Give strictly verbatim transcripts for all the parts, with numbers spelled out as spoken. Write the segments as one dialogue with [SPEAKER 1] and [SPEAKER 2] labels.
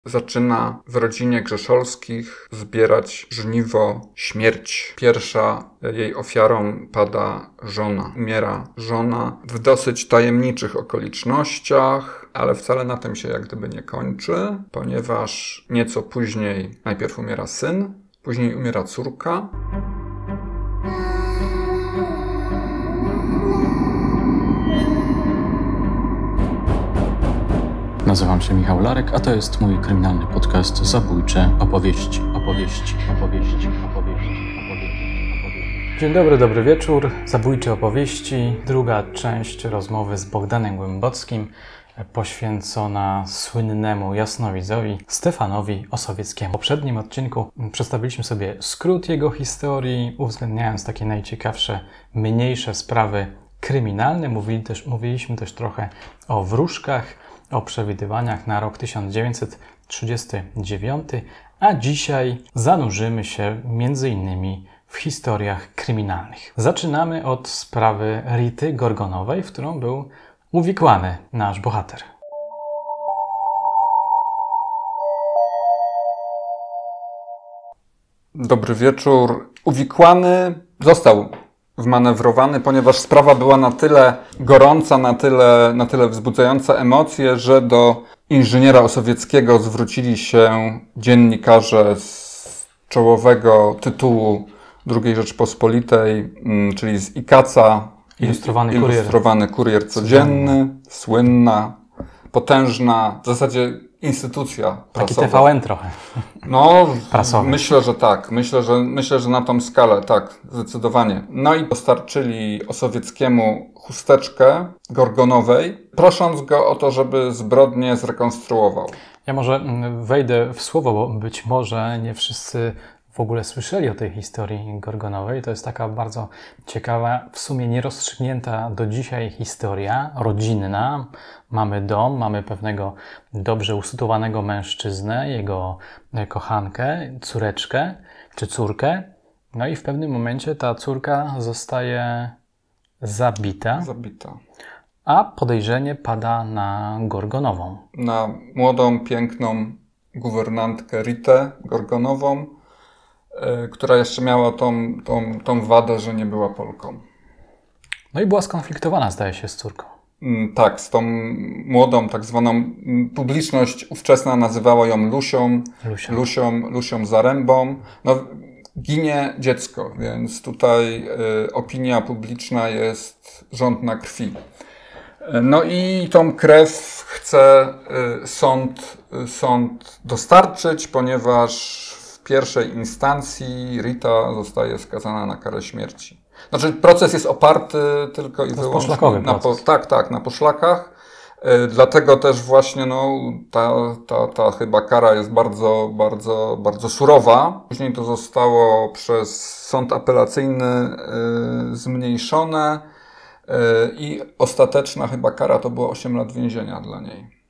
[SPEAKER 1] Zaczyna w rodzinie Grzeszolskich zbierać żniwo śmierć. Pierwsza jej ofiarą pada żona. Umiera żona w dosyć tajemniczych okolicznościach, ale wcale na tym się jak gdyby nie kończy, ponieważ nieco później najpierw umiera syn, później umiera córka.
[SPEAKER 2] Nazywam się Michał Larek, a to jest mój kryminalny podcast Zabójcze opowieści, opowieści, opowieści, opowieści, opowieści, opowieści. Dzień dobry, dobry wieczór. Zabójcze opowieści. Druga część rozmowy z Bogdanem Głębockim, poświęcona słynnemu jasnowidzowi Stefanowi Osowieckiemu. W poprzednim odcinku przedstawiliśmy sobie skrót jego historii, uwzględniając takie najciekawsze, mniejsze sprawy kryminalne. Mówili też, mówiliśmy też trochę o wróżkach, o przewidywaniach na rok tysiąc dziewięćset trzydziesty dziewiąty, a dzisiaj zanurzymy się między innymi w historiach kryminalnych. Zaczynamy od sprawy Rity Gorgonowej, w którą był uwikłany nasz bohater.
[SPEAKER 1] Dobry wieczór. Uwikłany został wmanewrowany, ponieważ sprawa była na tyle gorąca, na tyle, na tyle wzbudzająca emocje, że do inżyniera Osowieckiego zwrócili się dziennikarze z czołowego tytułu drugiej Rzeczpospolitej, czyli z Ikaca,
[SPEAKER 2] Ilustrowany,
[SPEAKER 1] Ilustrowany Kurier, kurier Codzienny, słynna, potężna, w zasadzie instytucja prasowa.
[SPEAKER 2] Taki T V N trochę.
[SPEAKER 1] No,
[SPEAKER 2] prasowy.
[SPEAKER 1] Myślę, że tak. Myślę, że, myślę, że na tą skalę, tak, zdecydowanie. No i dostarczyli Osowieckiemu chusteczkę Gorgonowej, prosząc go o to, żeby zbrodnię zrekonstruował.
[SPEAKER 2] Ja może wejdę w słowo, bo być może nie wszyscy w ogóle słyszeli o tej historii Gorgonowej. To jest taka bardzo ciekawa, w sumie nierozstrzygnięta do dzisiaj historia rodzinna. Mamy dom, mamy pewnego dobrze usytuowanego mężczyznę, jego kochankę, córeczkę czy córkę. No i w pewnym momencie ta córka zostaje zabita,
[SPEAKER 1] Zabita.
[SPEAKER 2] a podejrzenie pada na Gorgonową.
[SPEAKER 1] Na młodą, piękną guwernantkę Ritę Gorgonową, która jeszcze miała tą, tą, tą wadę, że nie była Polką.
[SPEAKER 2] No i była skonfliktowana, zdaje się, z córką.
[SPEAKER 1] Tak, z tą młodą, tak zwaną publiczność ówczesna nazywała ją Lusią,
[SPEAKER 2] Lusią,
[SPEAKER 1] Lusią, Lusią Zarębą. No, ginie dziecko, więc tutaj y, opinia publiczna jest żądna krwi. No i tą krew chce y, sąd, y, sąd dostarczyć, ponieważ w pierwszej instancji Rita zostaje skazana na karę śmierci. Znaczy proces jest oparty tylko i wyłącznie na po, tak, tak, na poszlakach. Yy, dlatego też właśnie no, ta, ta, ta chyba kara jest bardzo, bardzo, bardzo surowa. Później to zostało przez sąd apelacyjny yy, zmniejszone yy, i ostateczna chyba kara to było osiem lat więzienia dla niej.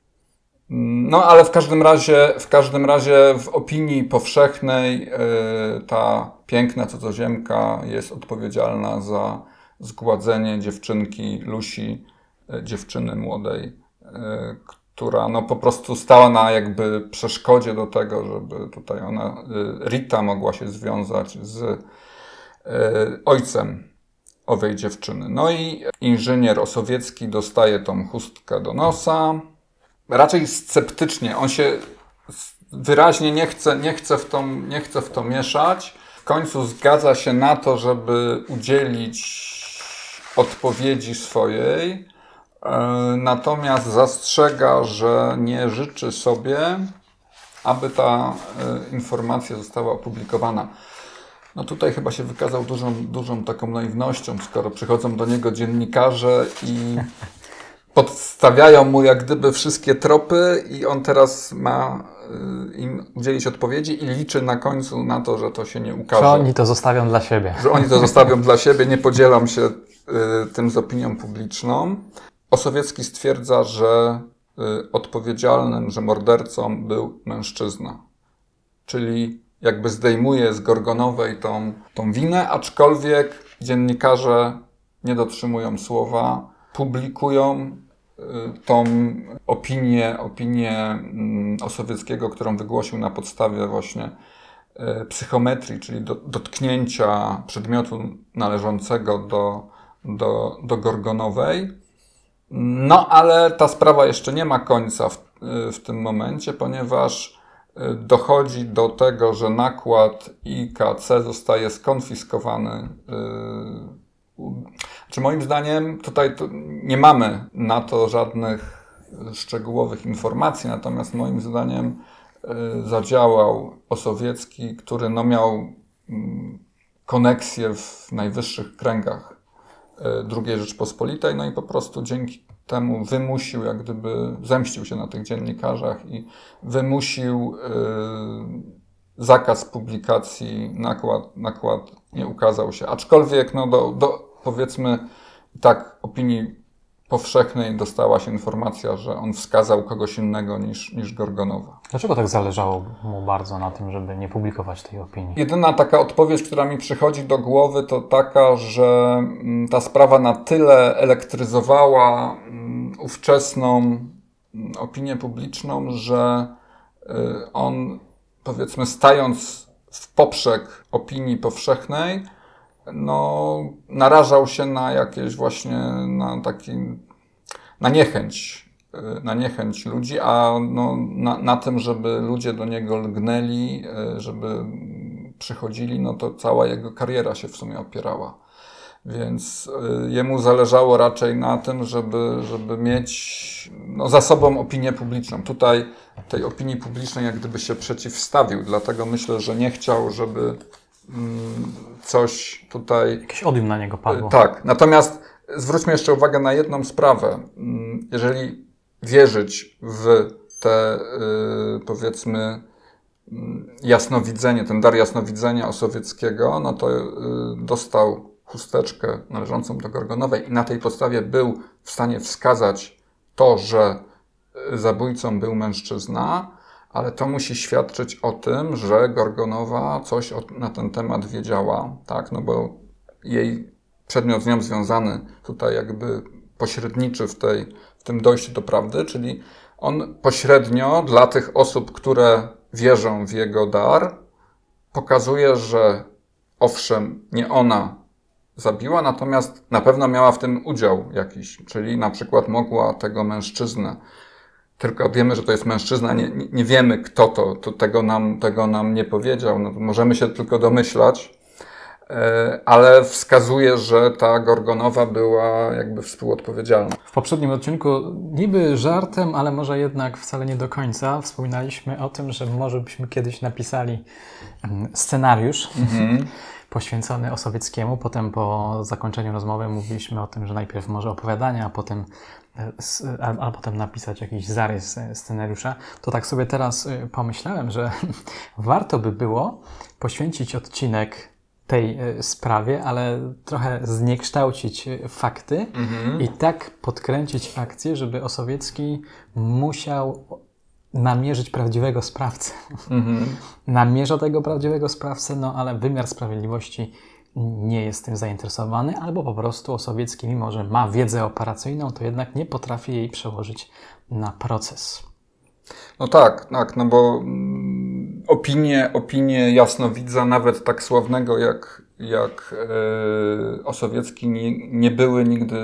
[SPEAKER 1] No, ale w każdym razie, w każdym razie w opinii powszechnej yy, ta piękna cudzoziemka jest odpowiedzialna za zgładzenie dziewczynki Lusi, yy, dziewczyny młodej, yy, która no po prostu stała na jakby przeszkodzie do tego, żeby tutaj ona, yy, Rita mogła się związać z yy, ojcem owej dziewczyny. No i inżynier Osowiecki dostaje tą chustkę do nosa. Raczej sceptycznie. On się wyraźnie nie chce, nie chce w to, nie chce w to mieszać. W końcu zgadza się na to, żeby udzielić odpowiedzi swojej. Natomiast zastrzega, że nie życzy sobie, aby ta informacja została opublikowana. No tutaj chyba się wykazał dużą, dużą taką naiwnością, skoro przychodzą do niego dziennikarze i podstawiają mu jak gdyby wszystkie tropy i on teraz ma y, im udzielić odpowiedzi i liczy na końcu na to, że to się nie ukaże.
[SPEAKER 2] Że oni to zostawią dla siebie.
[SPEAKER 1] Że oni to zostawią dla siebie, nie podzielam się y, tym z opinią publiczną. Osowiecki stwierdza, że y, odpowiedzialnym, że mordercą był mężczyzna. Czyli jakby zdejmuje z Gorgonowej tą, tą winę, aczkolwiek dziennikarze nie dotrzymują słowa, publikują tą opinię, opinię Osowieckiego, którą wygłosił na podstawie właśnie psychometrii, czyli do, dotknięcia przedmiotu należącego do, do, do Gorgonowej. No ale ta sprawa jeszcze nie ma końca w, w tym momencie, ponieważ dochodzi do tego, że nakład I K C zostaje skonfiskowany. Czy moim zdaniem tutaj to nie mamy na to żadnych szczegółowych informacji, natomiast moim zdaniem zadziałał Osowiecki, który no miał koneksję w najwyższych kręgach drugiej Rzeczpospolitej, no i po prostu dzięki temu wymusił, jak gdyby zemścił się na tych dziennikarzach i wymusił zakaz publikacji, nakład, nakład nie ukazał się. Aczkolwiek no do, do powiedzmy tak opinii powszechnej dostała się informacja, że on wskazał kogoś innego niż, niż Gorgonowa.
[SPEAKER 2] Dlaczego tak zależało mu bardzo na tym, żeby nie publikować tej opinii?
[SPEAKER 1] Jedyna taka odpowiedź, która mi przychodzi do głowy, to taka, że ta sprawa na tyle elektryzowała ówczesną opinię publiczną, że on, powiedzmy, stając w poprzek opinii powszechnej, no, narażał się na jakieś właśnie, na taki, na niechęć, na niechęć ludzi, a no, na, na tym, żeby ludzie do niego lgnęli, żeby przychodzili, no to cała jego kariera się w sumie opierała. Więc jemu zależało raczej na tym, żeby, żeby mieć no, za sobą opinię publiczną. Tutaj tej opinii publicznej jak gdyby się przeciwstawił, dlatego myślę, że nie chciał, żeby coś tutaj...
[SPEAKER 2] Jakieś odium na niego padło.
[SPEAKER 1] Tak. Natomiast zwróćmy jeszcze uwagę na jedną sprawę. Jeżeli wierzyć w te, powiedzmy, jasnowidzenie, ten dar jasnowidzenia Osowieckiego, no to dostał chusteczkę należącą do Gorgonowej i na tej podstawie był w stanie wskazać to, że zabójcą był mężczyzna, ale to musi świadczyć o tym, że Gorgonowa coś na ten temat wiedziała, tak? No bo jej przedmiot z nią związany tutaj jakby pośredniczy w, tej, w tym dojściu do prawdy, czyli on pośrednio dla tych osób, które wierzą w jego dar, pokazuje, że owszem, nie ona zabiła, natomiast na pewno miała w tym udział jakiś, czyli na przykład mogła tego mężczyznę, tylko wiemy, że to jest mężczyzna, nie, nie wiemy kto to, to tego, nam, tego nam nie powiedział, no, możemy się tylko domyślać, ale wskazuje, że ta Gorgonowa była jakby współodpowiedzialna.
[SPEAKER 2] W poprzednim odcinku niby żartem, ale może jednak wcale nie do końca wspominaliśmy o tym, że może byśmy kiedyś napisali scenariusz mhm. poświęcony Osowieckiemu. Potem po zakończeniu rozmowy mówiliśmy o tym, że najpierw może opowiadania, a potem, a, a potem napisać jakiś zarys scenariusza. To tak sobie teraz pomyślałem, że warto by było poświęcić odcinek tej sprawie, ale trochę zniekształcić fakty mhm. i tak podkręcić akcję, żeby Osowiecki musiał namierzyć prawdziwego sprawcę. Mhm. Namierza tego prawdziwego sprawcę, no ale wymiar sprawiedliwości nie jest tym zainteresowany, albo po prostu Osowiecki, mimo że ma wiedzę operacyjną, to jednak nie potrafi jej przełożyć na proces.
[SPEAKER 1] No tak, tak, no bo mm, opinie, opinie jasnowidza, nawet tak sławnego jak, jak yy, Osowiecki, nie, nie były nigdy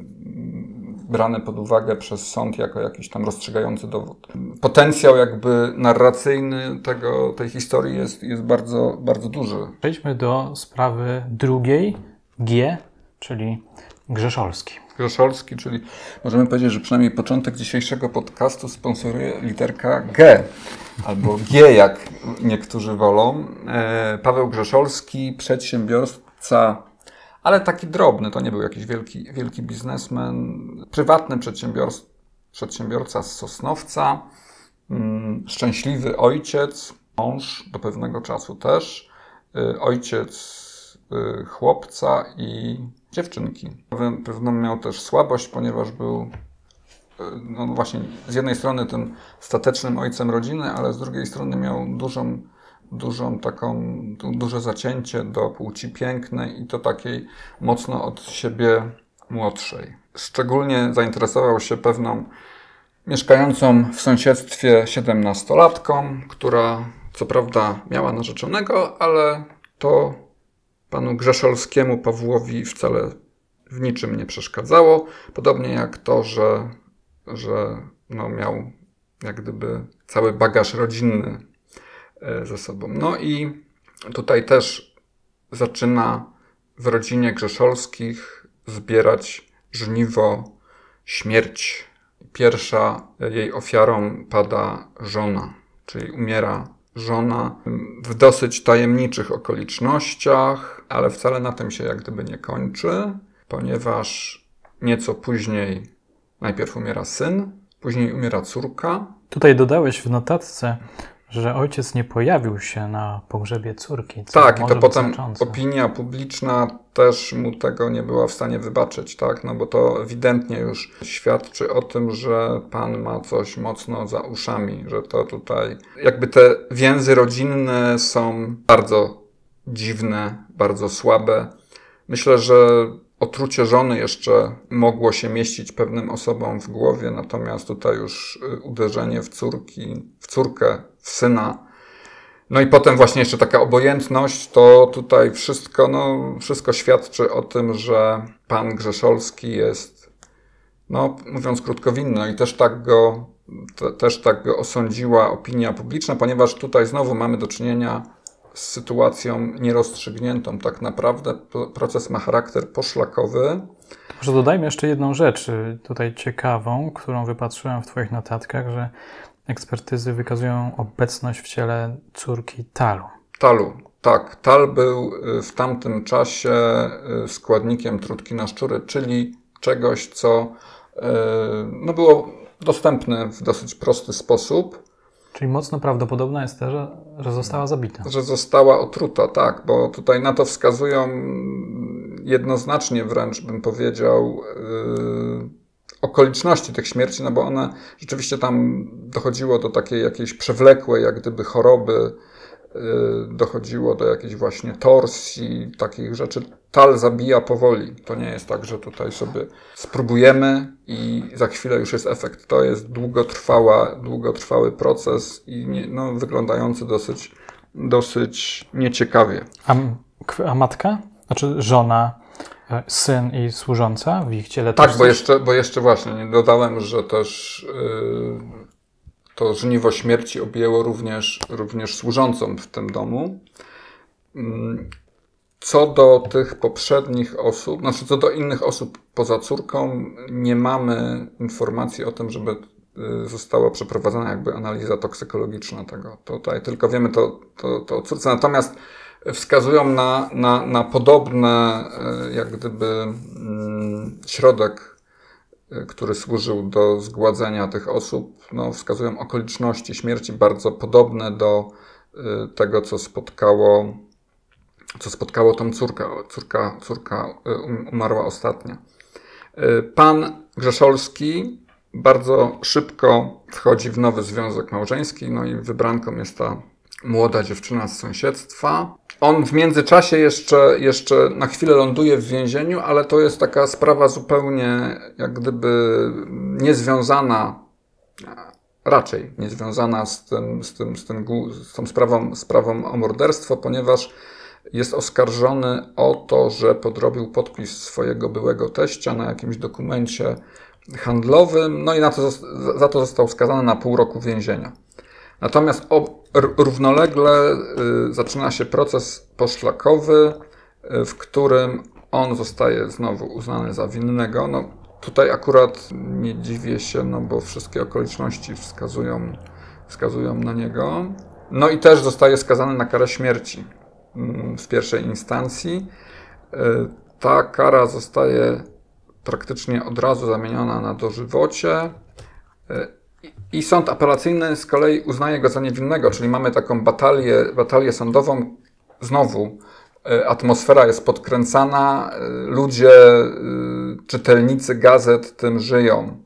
[SPEAKER 1] brane pod uwagę przez sąd jako jakiś tam rozstrzygający dowód. Potencjał jakby narracyjny tego, tej historii jest, jest bardzo, bardzo duży.
[SPEAKER 2] Przejdźmy do sprawy drugiej, G, czyli Grzeszolski.
[SPEAKER 1] Grzeszolski, czyli możemy powiedzieć, że przynajmniej początek dzisiejszego podcastu sponsoruje literka G, albo G, jak niektórzy wolą. E, Paweł Grzeszolski, przedsiębiorca, ale taki drobny, to nie był jakiś wielki, wielki biznesmen, prywatny przedsiębiorca, przedsiębiorca z Sosnowca, mm, szczęśliwy ojciec, mąż do pewnego czasu też, y, ojciec y, chłopca i dziewczynki. Pewno miał też słabość, ponieważ był no właśnie z jednej strony tym statecznym ojcem rodziny, ale z drugiej strony miał dużą, dużą taką, duże zacięcie do płci pięknej i to takiej mocno od siebie młodszej. Szczególnie zainteresował się pewną mieszkającą w sąsiedztwie siedemnastolatką, która co prawda miała narzeczonego, ale to panu Grzeszolskiemu Pawłowi wcale w niczym nie przeszkadzało. Podobnie jak to, że, że no miał jak gdyby cały bagaż rodzinny ze sobą. No i tutaj też zaczyna w rodzinie Grzeszolskich zbierać żniwo śmierć. Pierwsza jej ofiarą pada żona, czyli umiera żona w dosyć tajemniczych okolicznościach, ale wcale na tym się jak gdyby nie kończy, ponieważ nieco później najpierw umiera syn, później umiera córka.
[SPEAKER 2] Tutaj dodałeś w notatce, że ojciec nie pojawił się na pogrzebie córki. Co
[SPEAKER 1] Tak, i to potem
[SPEAKER 2] znaczące.
[SPEAKER 1] Opinia publiczna też mu tego nie była w stanie wybaczyć, tak? No bo to ewidentnie już świadczy o tym, że pan ma coś mocno za uszami, że to tutaj jakby te więzy rodzinne są bardzo dziwne, bardzo słabe. Myślę, że otrucie żony jeszcze mogło się mieścić pewnym osobom w głowie, natomiast tutaj już uderzenie w córki, w córkę, w syna, no i potem właśnie jeszcze taka obojętność, to tutaj wszystko, no, wszystko świadczy o tym, że pan Grzeszolski jest, no mówiąc krótko, winny. No i też tak go, te, też tak go osądziła opinia publiczna, ponieważ tutaj znowu mamy do czynienia z sytuacją nierozstrzygniętą. Tak naprawdę proces ma charakter poszlakowy.
[SPEAKER 2] Może dodajmy jeszcze jedną rzecz tutaj ciekawą, którą wypatrzyłem w twoich notatkach, że ekspertyzy wykazują obecność w ciele córki talu.
[SPEAKER 1] Talu, tak. Tal był w tamtym czasie składnikiem trutki na szczury, czyli czegoś, co no, było dostępne w dosyć prosty sposób.
[SPEAKER 2] Czyli mocno prawdopodobne jest to, że, że została zabita.
[SPEAKER 1] Że została otruta, tak, bo tutaj na to wskazują jednoznacznie wręcz, bym powiedział, yy, okoliczności tych śmierci, no bo one rzeczywiście tam dochodziło do takiej jakiejś przewlekłej, jak gdyby choroby, yy, dochodziło do jakiejś właśnie torsji, takich rzeczy. Tal zabija powoli. To nie jest tak, że tutaj sobie spróbujemy i za chwilę już jest efekt. To jest długotrwała, długotrwały proces i nie, no, wyglądający dosyć, dosyć nieciekawie.
[SPEAKER 2] A, a matka? Znaczy żona, syn i służąca w ich ciele
[SPEAKER 1] tak,
[SPEAKER 2] też?
[SPEAKER 1] Tak, bo jeszcze, bo jeszcze właśnie nie dodałem, że też yy, to żniwo śmierci objęło również, również służącą w tym domu. Yy. Co do tych poprzednich osób, znaczy co do innych osób poza córką, nie mamy informacji o tym, żeby została przeprowadzona jakby analiza toksykologiczna tego. Tutaj tylko wiemy to, to, to o córce. Natomiast wskazują na, na, na podobne jak gdyby środek, który służył do zgładzenia tych osób. No, wskazują okoliczności śmierci bardzo podobne do tego, co spotkało co spotkało tą córkę. Córka, córka umarła ostatnia. Pan Grzeszolski bardzo szybko wchodzi w nowy związek małżeński, no i wybranką jest ta młoda dziewczyna z sąsiedztwa. On w międzyczasie jeszcze, jeszcze na chwilę ląduje w więzieniu, ale to jest taka sprawa zupełnie jak gdyby niezwiązana, raczej niezwiązana z, tym, z, tym, z, tym, z tą sprawą, sprawą o morderstwo, ponieważ jest oskarżony o to, że podrobił podpis swojego byłego teścia na jakimś dokumencie handlowym, no i na to, za to został skazany na pół roku więzienia. Natomiast o, równolegle y, zaczyna się proces poszlakowy, y, w którym on zostaje znowu uznany za winnego. No, tutaj akurat nie dziwię się, no bo wszystkie okoliczności wskazują, wskazują na niego. No i też zostaje skazany na karę śmierci w pierwszej instancji. Ta kara zostaje praktycznie od razu zamieniona na dożywocie i sąd apelacyjny z kolei uznaje go za niewinnego, czyli mamy taką batalię, batalię sądową. Znowu atmosfera jest podkręcana, ludzie, czytelnicy gazet tym żyją.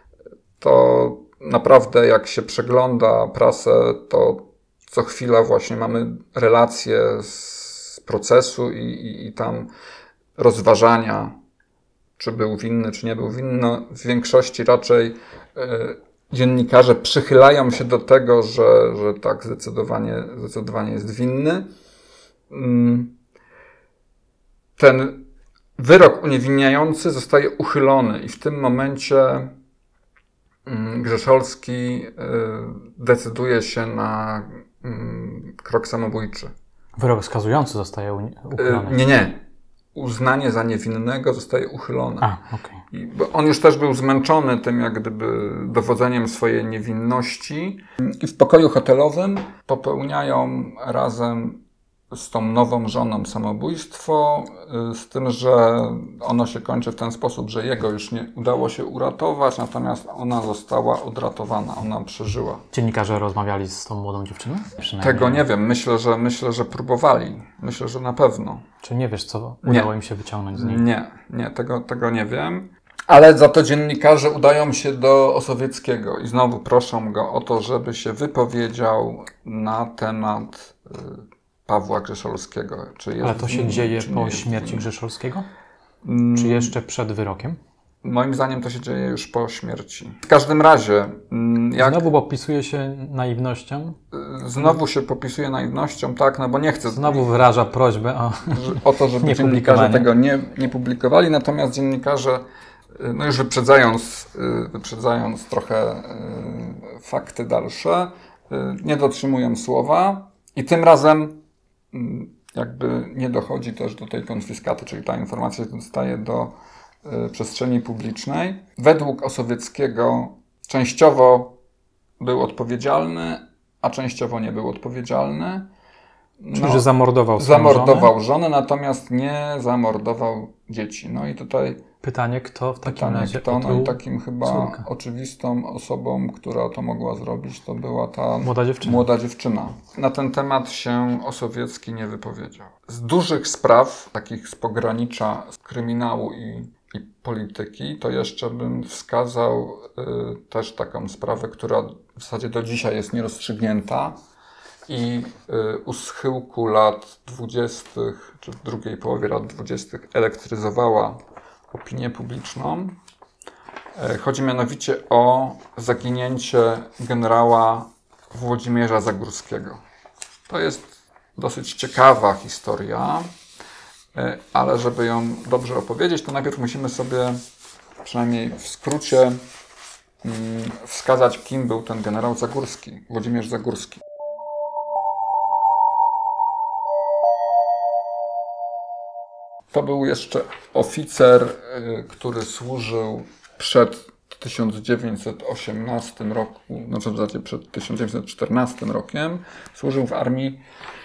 [SPEAKER 1] To naprawdę jak się przegląda prasę, to co chwila właśnie mamy relacje z procesu i, i, i tam rozważania czy był winny, czy nie był winny. No, w większości raczej y, dziennikarze przychylają się do tego, że, że tak, zdecydowanie, zdecydowanie jest winny. Ten wyrok uniewinniający zostaje uchylony i w tym momencie Grzeszolski decyduje się na krok samobójczy.
[SPEAKER 2] Wyrok skazujący zostaje uchylony?
[SPEAKER 1] Nie, nie. Uznanie za niewinnego zostaje uchylone.
[SPEAKER 2] A, okej.
[SPEAKER 1] I bo on już też był zmęczony tym, jak gdyby dowodzeniem swojej niewinności. I w pokoju hotelowym popełniają razem z tą nową żoną samobójstwo, z tym, że ono się kończy w ten sposób, że jego już nie udało się uratować, natomiast ona została odratowana, ona przeżyła.
[SPEAKER 2] Dziennikarze rozmawiali z tą młodą dziewczyną?
[SPEAKER 1] Tego nie wiem. Myślę, że myślę, że próbowali. Myślę, że na pewno.
[SPEAKER 2] Czy nie wiesz, co udało nie. im się wyciągnąć z niej?
[SPEAKER 1] Nie, nie, tego, tego nie wiem. Ale za to dziennikarze udają się do Osowieckiego i znowu proszą go o to, żeby się wypowiedział na temat y, Pawła Grzeszolskiego. Czy jest
[SPEAKER 2] Ale to się
[SPEAKER 1] winny,
[SPEAKER 2] dzieje
[SPEAKER 1] czy
[SPEAKER 2] po śmierci
[SPEAKER 1] winny.
[SPEAKER 2] Grzeszolskiego?
[SPEAKER 1] Hmm.
[SPEAKER 2] Czy jeszcze przed wyrokiem?
[SPEAKER 1] Moim zdaniem to się dzieje już po śmierci. W każdym razie... Jak...
[SPEAKER 2] Znowu popisuje się naiwnością?
[SPEAKER 1] Znowu się popisuje naiwnością, tak, no bo nie chcę...
[SPEAKER 2] Znowu wyraża prośbę o,
[SPEAKER 1] o to, żeby dziennikarze tego nie, nie publikowali, natomiast dziennikarze, no już wyprzedzając, wyprzedzając trochę fakty dalsze, nie dotrzymują słowa i tym razem jakby nie dochodzi też do tej konfiskaty, czyli ta informacja zostaje do przestrzeni publicznej. Według Osowieckiego częściowo był odpowiedzialny, a częściowo nie był odpowiedzialny.
[SPEAKER 2] Czyli, no, że zamordował swoją
[SPEAKER 1] Zamordował
[SPEAKER 2] żonę?
[SPEAKER 1] żonę, natomiast nie zamordował dzieci. No i tutaj
[SPEAKER 2] pytanie, kto w takim
[SPEAKER 1] pytanie,
[SPEAKER 2] razie
[SPEAKER 1] kto? No i takim chyba
[SPEAKER 2] córkę.
[SPEAKER 1] oczywistą osobą, która to mogła zrobić, to była ta
[SPEAKER 2] młoda dziewczyna.
[SPEAKER 1] młoda dziewczyna. Na ten temat się Osowiecki nie wypowiedział. Z dużych spraw, takich z pogranicza z kryminału i, i polityki, to jeszcze bym wskazał y, też taką sprawę, która w zasadzie do dzisiaj jest nierozstrzygnięta. I y, u schyłku lat dwudziestych, czy w drugiej połowie lat dwudziestych elektryzowała opinię publiczną. Y, chodzi mianowicie o zaginięcie generała Włodzimierza Zagórskiego. To jest dosyć ciekawa historia, y, ale żeby ją dobrze opowiedzieć, to najpierw musimy sobie, przynajmniej w skrócie, y, wskazać, kim był ten generał Zagórski, Włodzimierz Zagórski. To był jeszcze oficer, który służył przed tysiąc dziewięćset osiemnastym roku, znaczy w zasadzie przed tysiąc dziewięćset czternastym rokiem. Służył w armii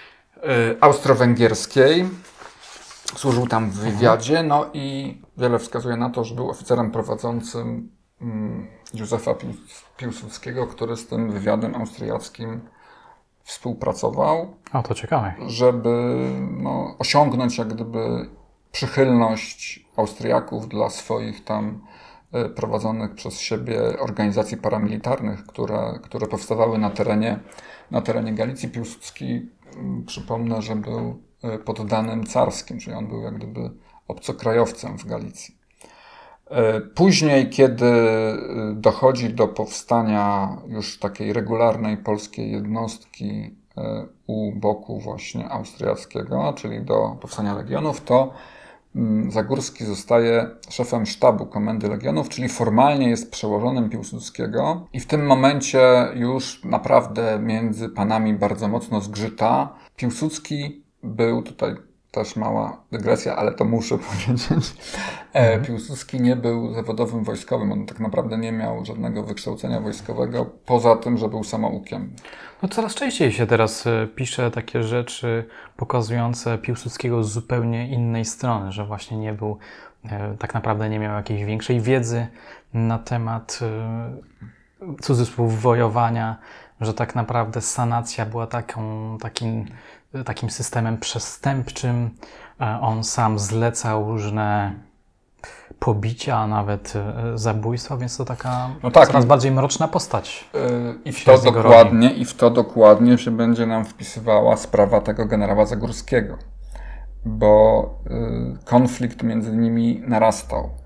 [SPEAKER 1] austro-węgierskiej. Służył tam w wywiadzie, no i wiele wskazuje na to, że był oficerem prowadzącym Józefa Piłsudskiego, który z tym wywiadem austriackim współpracował.
[SPEAKER 2] O, to ciekawe.
[SPEAKER 1] Żeby no, osiągnąć jak gdyby przychylność Austriaków dla swoich tam prowadzonych przez siebie organizacji paramilitarnych, które, które powstawały na terenie, na terenie Galicji. Piłsudski, przypomnę, że był poddanym carskim, czyli on był jak gdyby obcokrajowcem w Galicji. Później, kiedy dochodzi do powstania już takiej regularnej polskiej jednostki u boku właśnie austriackiego, czyli do powstania legionów, to Zagórski zostaje szefem sztabu Komendy Legionów, czyli formalnie jest przełożonym Piłsudskiego i w tym momencie już naprawdę między panami bardzo mocno zgrzyta. Piłsudski był, tutaj też mała dygresja, ale to muszę powiedzieć, e, Piłsudski nie był zawodowym wojskowym, on tak naprawdę nie miał żadnego wykształcenia wojskowego, poza tym, że był samoukiem.
[SPEAKER 2] No coraz częściej się teraz pisze takie rzeczy pokazujące Piłsudskiego z zupełnie innej strony, że właśnie nie był, tak naprawdę nie miał jakiejś większej wiedzy na temat cudzysłów wojowania, że tak naprawdę sanacja była taką, takim, takim systemem przestępczym. On sam zlecał różne pobicia, a nawet zabójstwa, więc to taka no tak, coraz bardziej mroczna postać.
[SPEAKER 1] Yy, I, w to dokładnie, I w to dokładnie się będzie nam wpisywała sprawa tego generała Zagórskiego, bo yy, konflikt między nimi narastał.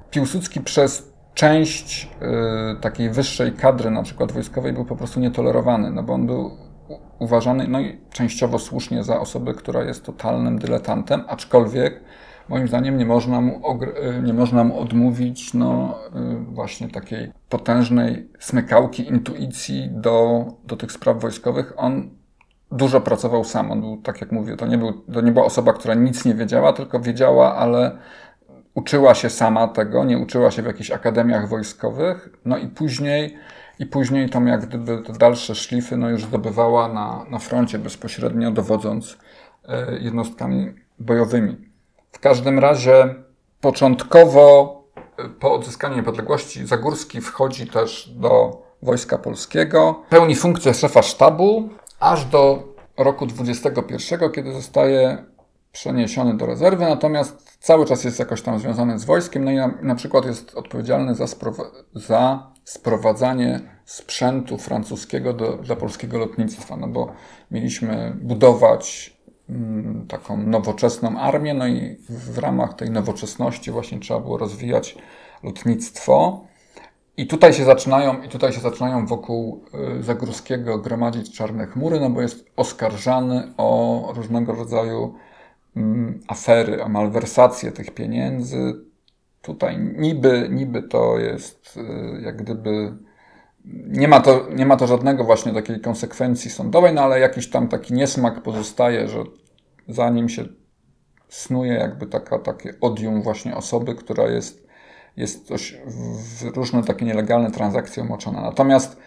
[SPEAKER 1] Piłsudski przez część y, takiej wyższej kadry, na przykład wojskowej, był po prostu nietolerowany, no bo on był uważany, no i częściowo słusznie, za osobę, która jest totalnym dyletantem, aczkolwiek moim zdaniem nie można mu, nie można mu odmówić no, właśnie takiej potężnej smykałki, intuicji do, do tych spraw wojskowych. On dużo pracował sam. On był, tak jak mówię, to nie, był, to nie była osoba, która nic nie wiedziała, tylko wiedziała, ale uczyła się sama tego, nie uczyła się w jakichś akademiach wojskowych. No i później, i później tam jak gdyby te dalsze szlify no już zdobywała na, na froncie bezpośrednio, dowodząc e, jednostkami bojowymi. W każdym razie początkowo po odzyskaniu niepodległości Zagórski wchodzi też do Wojska Polskiego. Pełni funkcję szefa sztabu aż do roku dwudziestego pierwszego, kiedy zostaje przeniesiony do rezerwy, natomiast cały czas jest jakoś tam związany z wojskiem, no i na, na przykład jest odpowiedzialny za, sprowa- za sprowadzanie sprzętu francuskiego do, dla polskiego lotnictwa, no bo mieliśmy budować taką nowoczesną armię, no i w ramach tej nowoczesności właśnie trzeba było rozwijać lotnictwo. I tutaj się zaczynają, i tutaj się zaczynają wokół Zagórskiego gromadzić czarne chmury, no bo jest oskarżany o różnego rodzaju um, afery, o malwersację tych pieniędzy. Tutaj niby, niby to jest jak gdyby Nie ma, to, nie ma to żadnego właśnie takiej konsekwencji sądowej, no ale jakiś tam taki niesmak pozostaje, że za nim się snuje jakby taka, takie odium właśnie osoby, która jest, jest coś w różne takie nielegalne transakcje umoczona. Natomiast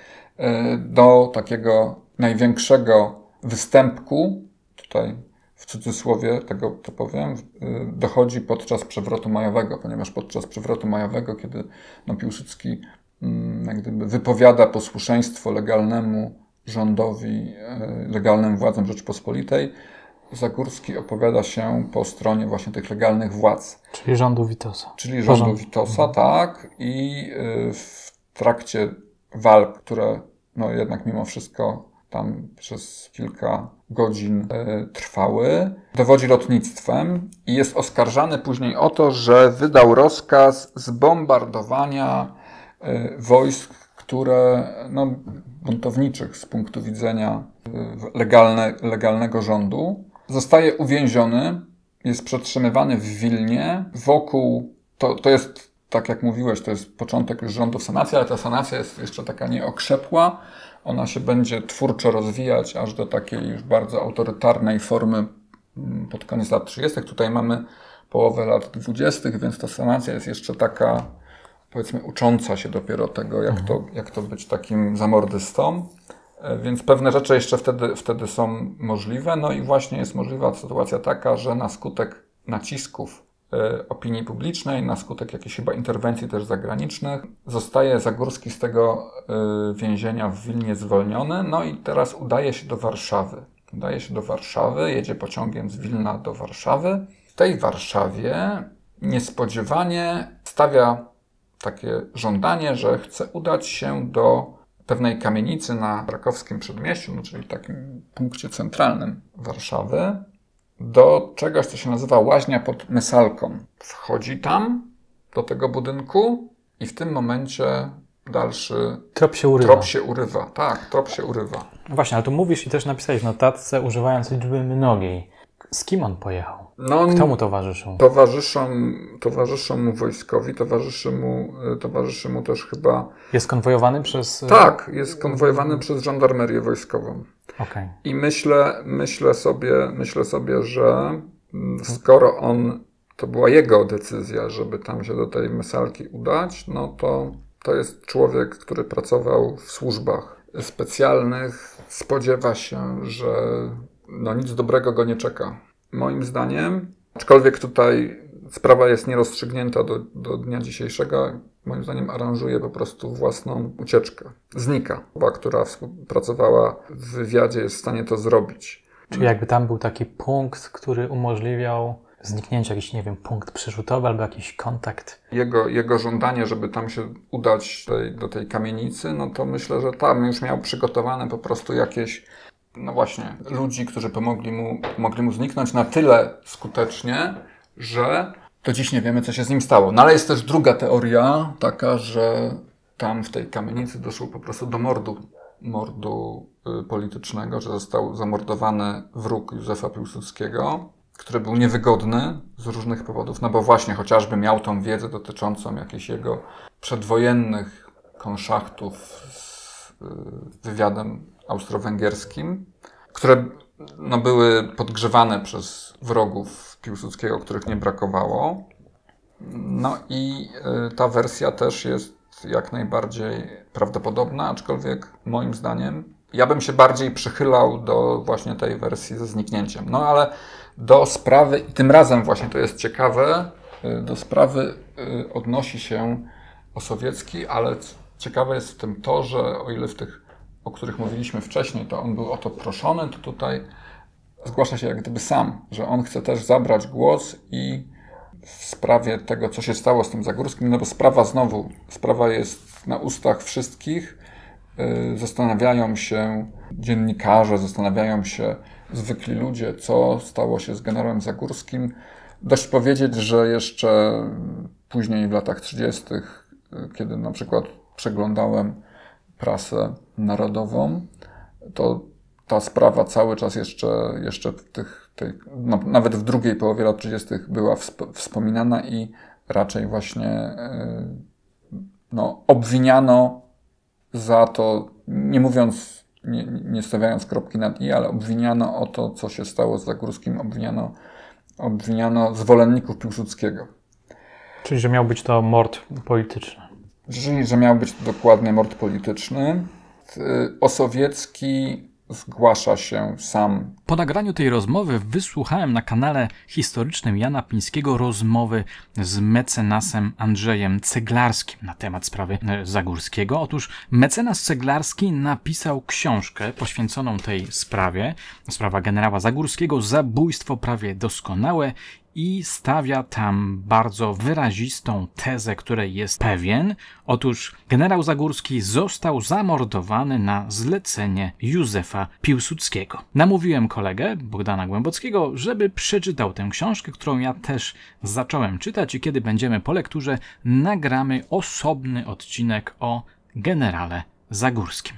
[SPEAKER 1] do takiego największego występku, tutaj w cudzysłowie tego to powiem, dochodzi podczas przewrotu majowego, ponieważ podczas przewrotu majowego, kiedy no, Piłsudski jak gdyby wypowiada posłuszeństwo legalnemu rządowi, legalnym władzom Rzeczypospolitej, Zagórski opowiada się po stronie właśnie tych legalnych władz.
[SPEAKER 2] Czyli rządu Witosa.
[SPEAKER 1] Czyli rządu Witosa, tak. I w trakcie walk, które no jednak mimo wszystko tam przez kilka godzin trwały, dowodzi lotnictwem i jest oskarżany później o to, że wydał rozkaz zbombardowania wojsk, które, no, buntowniczych z punktu widzenia legalne, legalnego rządu. Zostaje uwięziony, jest przetrzymywany w Wilnie. Wokół, to, to jest, tak jak mówiłeś, to jest początek już rządów sanacji, ale ta sanacja jest jeszcze taka nieokrzepła. Ona się będzie twórczo rozwijać aż do takiej już bardzo autorytarnej formy pod koniec lat trzydziestych. Tutaj mamy połowę lat dwudziestych, więc ta sanacja jest jeszcze taka, powiedzmy, ucząca się dopiero tego, jak to, jak to być takim zamordystą. Więc pewne rzeczy jeszcze wtedy, wtedy są możliwe. No i właśnie jest możliwa sytuacja taka, że na skutek nacisków y, opinii publicznej, na skutek jakichś chyba interwencji też zagranicznych, zostaje Zagórski z tego y, więzienia w Wilnie zwolniony. No i teraz udaje się do Warszawy. Udaje się do Warszawy, jedzie pociągiem z Wilna do Warszawy. W tej Warszawie niespodziewanie stawia takie żądanie, że chce udać się do pewnej kamienicy na krakowskim przedmieściu, no czyli takim punkcie centralnym Warszawy, do czegoś, co się nazywa Łaźnia pod Mysalką. Wchodzi tam, do tego budynku i w tym momencie dalszy
[SPEAKER 2] trop się urywa.
[SPEAKER 1] Trop się urywa. Tak, trop się urywa.
[SPEAKER 2] Właśnie, ale tu mówisz i też napisałeś w notatce, używając liczby mnogiej. Z kim on pojechał?
[SPEAKER 1] No,
[SPEAKER 2] Kto mu towarzyszył?
[SPEAKER 1] Towarzyszą, towarzyszą mu wojskowi, towarzyszy mu, towarzyszy mu też chyba...
[SPEAKER 2] Jest konwojowany przez...
[SPEAKER 1] Tak, jest konwojowany przez żandarmerię wojskową.
[SPEAKER 2] Okay.
[SPEAKER 1] I myślę, myślę sobie, myślę sobie, że skoro on, to była jego decyzja, żeby tam się do tej Mysalki udać, no to to jest człowiek, który pracował w służbach specjalnych, spodziewa się, że no nic dobrego go nie czeka. Moim zdaniem, aczkolwiek tutaj sprawa jest nierozstrzygnięta do, do dnia dzisiejszego, moim zdaniem aranżuje po prostu własną ucieczkę. Znika. Osoba, która współpracowała w wywiadzie, jest w stanie to zrobić.
[SPEAKER 2] Czyli jakby tam był taki punkt, który umożliwiał zniknięcie, jakiś, nie wiem, punkt przerzutowy albo jakiś kontakt.
[SPEAKER 1] Jego, jego żądanie, żeby tam się udać tej, do tej kamienicy, no to myślę, że tam już miał przygotowane po prostu jakieś, no właśnie, ludzi, którzy pomogli mu, pomogli mu zniknąć na tyle skutecznie, że do dziś nie wiemy, co się z nim stało. No ale jest też druga teoria, taka, że tam w tej kamienicy doszło po prostu do mordu, mordu y, politycznego, że został zamordowany wróg Józefa Piłsudskiego, który był niewygodny z różnych powodów, no bo właśnie chociażby miał tą wiedzę dotyczącą jakichś jego przedwojennych konszachtów z y, wywiadem austro-węgierskim, które no, były podgrzewane przez wrogów Piłsudskiego, których nie brakowało. No i y, ta wersja też jest jak najbardziej prawdopodobna, aczkolwiek moim zdaniem ja bym się bardziej przychylał do właśnie tej wersji ze zniknięciem. No ale do sprawy, i tym razem właśnie to jest ciekawe, y, do sprawy y, odnosi się Osowiecki, ale ciekawe jest w tym to, że o ile w tych, o których mówiliśmy wcześniej, to on był o to proszony, to tutaj zgłasza się jak gdyby sam, że on chce też zabrać głos i w sprawie tego, co się stało z tym Zagórskim, no bo sprawa znowu, sprawa jest na ustach wszystkich, yy, zastanawiają się dziennikarze, zastanawiają się zwykli ludzie, co stało się z generałem Zagórskim. Dość powiedzieć, że jeszcze później w latach trzydziestych, kiedy na przykład przeglądałem prasę narodową, to ta sprawa cały czas jeszcze, jeszcze w tych, tej, no, nawet w drugiej połowie lat trzydziestych była wsp- wspominana i raczej właśnie yy, no, obwiniano za to, nie mówiąc, nie, nie stawiając kropki nad i, ale obwiniano o to, co się stało z Zagórskim, obwiniano, obwiniano zwolenników Piłsudskiego.
[SPEAKER 2] Czyli, że miał być to mord polityczny.
[SPEAKER 1] Czyli, że miał być to dokładnie mord polityczny. Osowiecki zgłasza się sam.
[SPEAKER 2] Po nagraniu tej rozmowy wysłuchałem na kanale historycznym Jana Pińskiego rozmowy z mecenasem Andrzejem Ceglarskim na temat sprawy Zagórskiego. Otóż mecenas Ceglarski napisał książkę poświęconą tej sprawie. Sprawa generała Zagórskiego, zabójstwo prawie doskonałe, i stawia tam bardzo wyrazistą tezę, której jest pewien. Otóż generał Zagórski został zamordowany na zlecenie Józefa Piłsudskiego. Namówiłem kolegę, Bogdana Głębockiego, żeby przeczytał tę książkę, którą ja też zacząłem czytać i kiedy będziemy po lekturze, nagramy osobny odcinek o generale Zagórskim.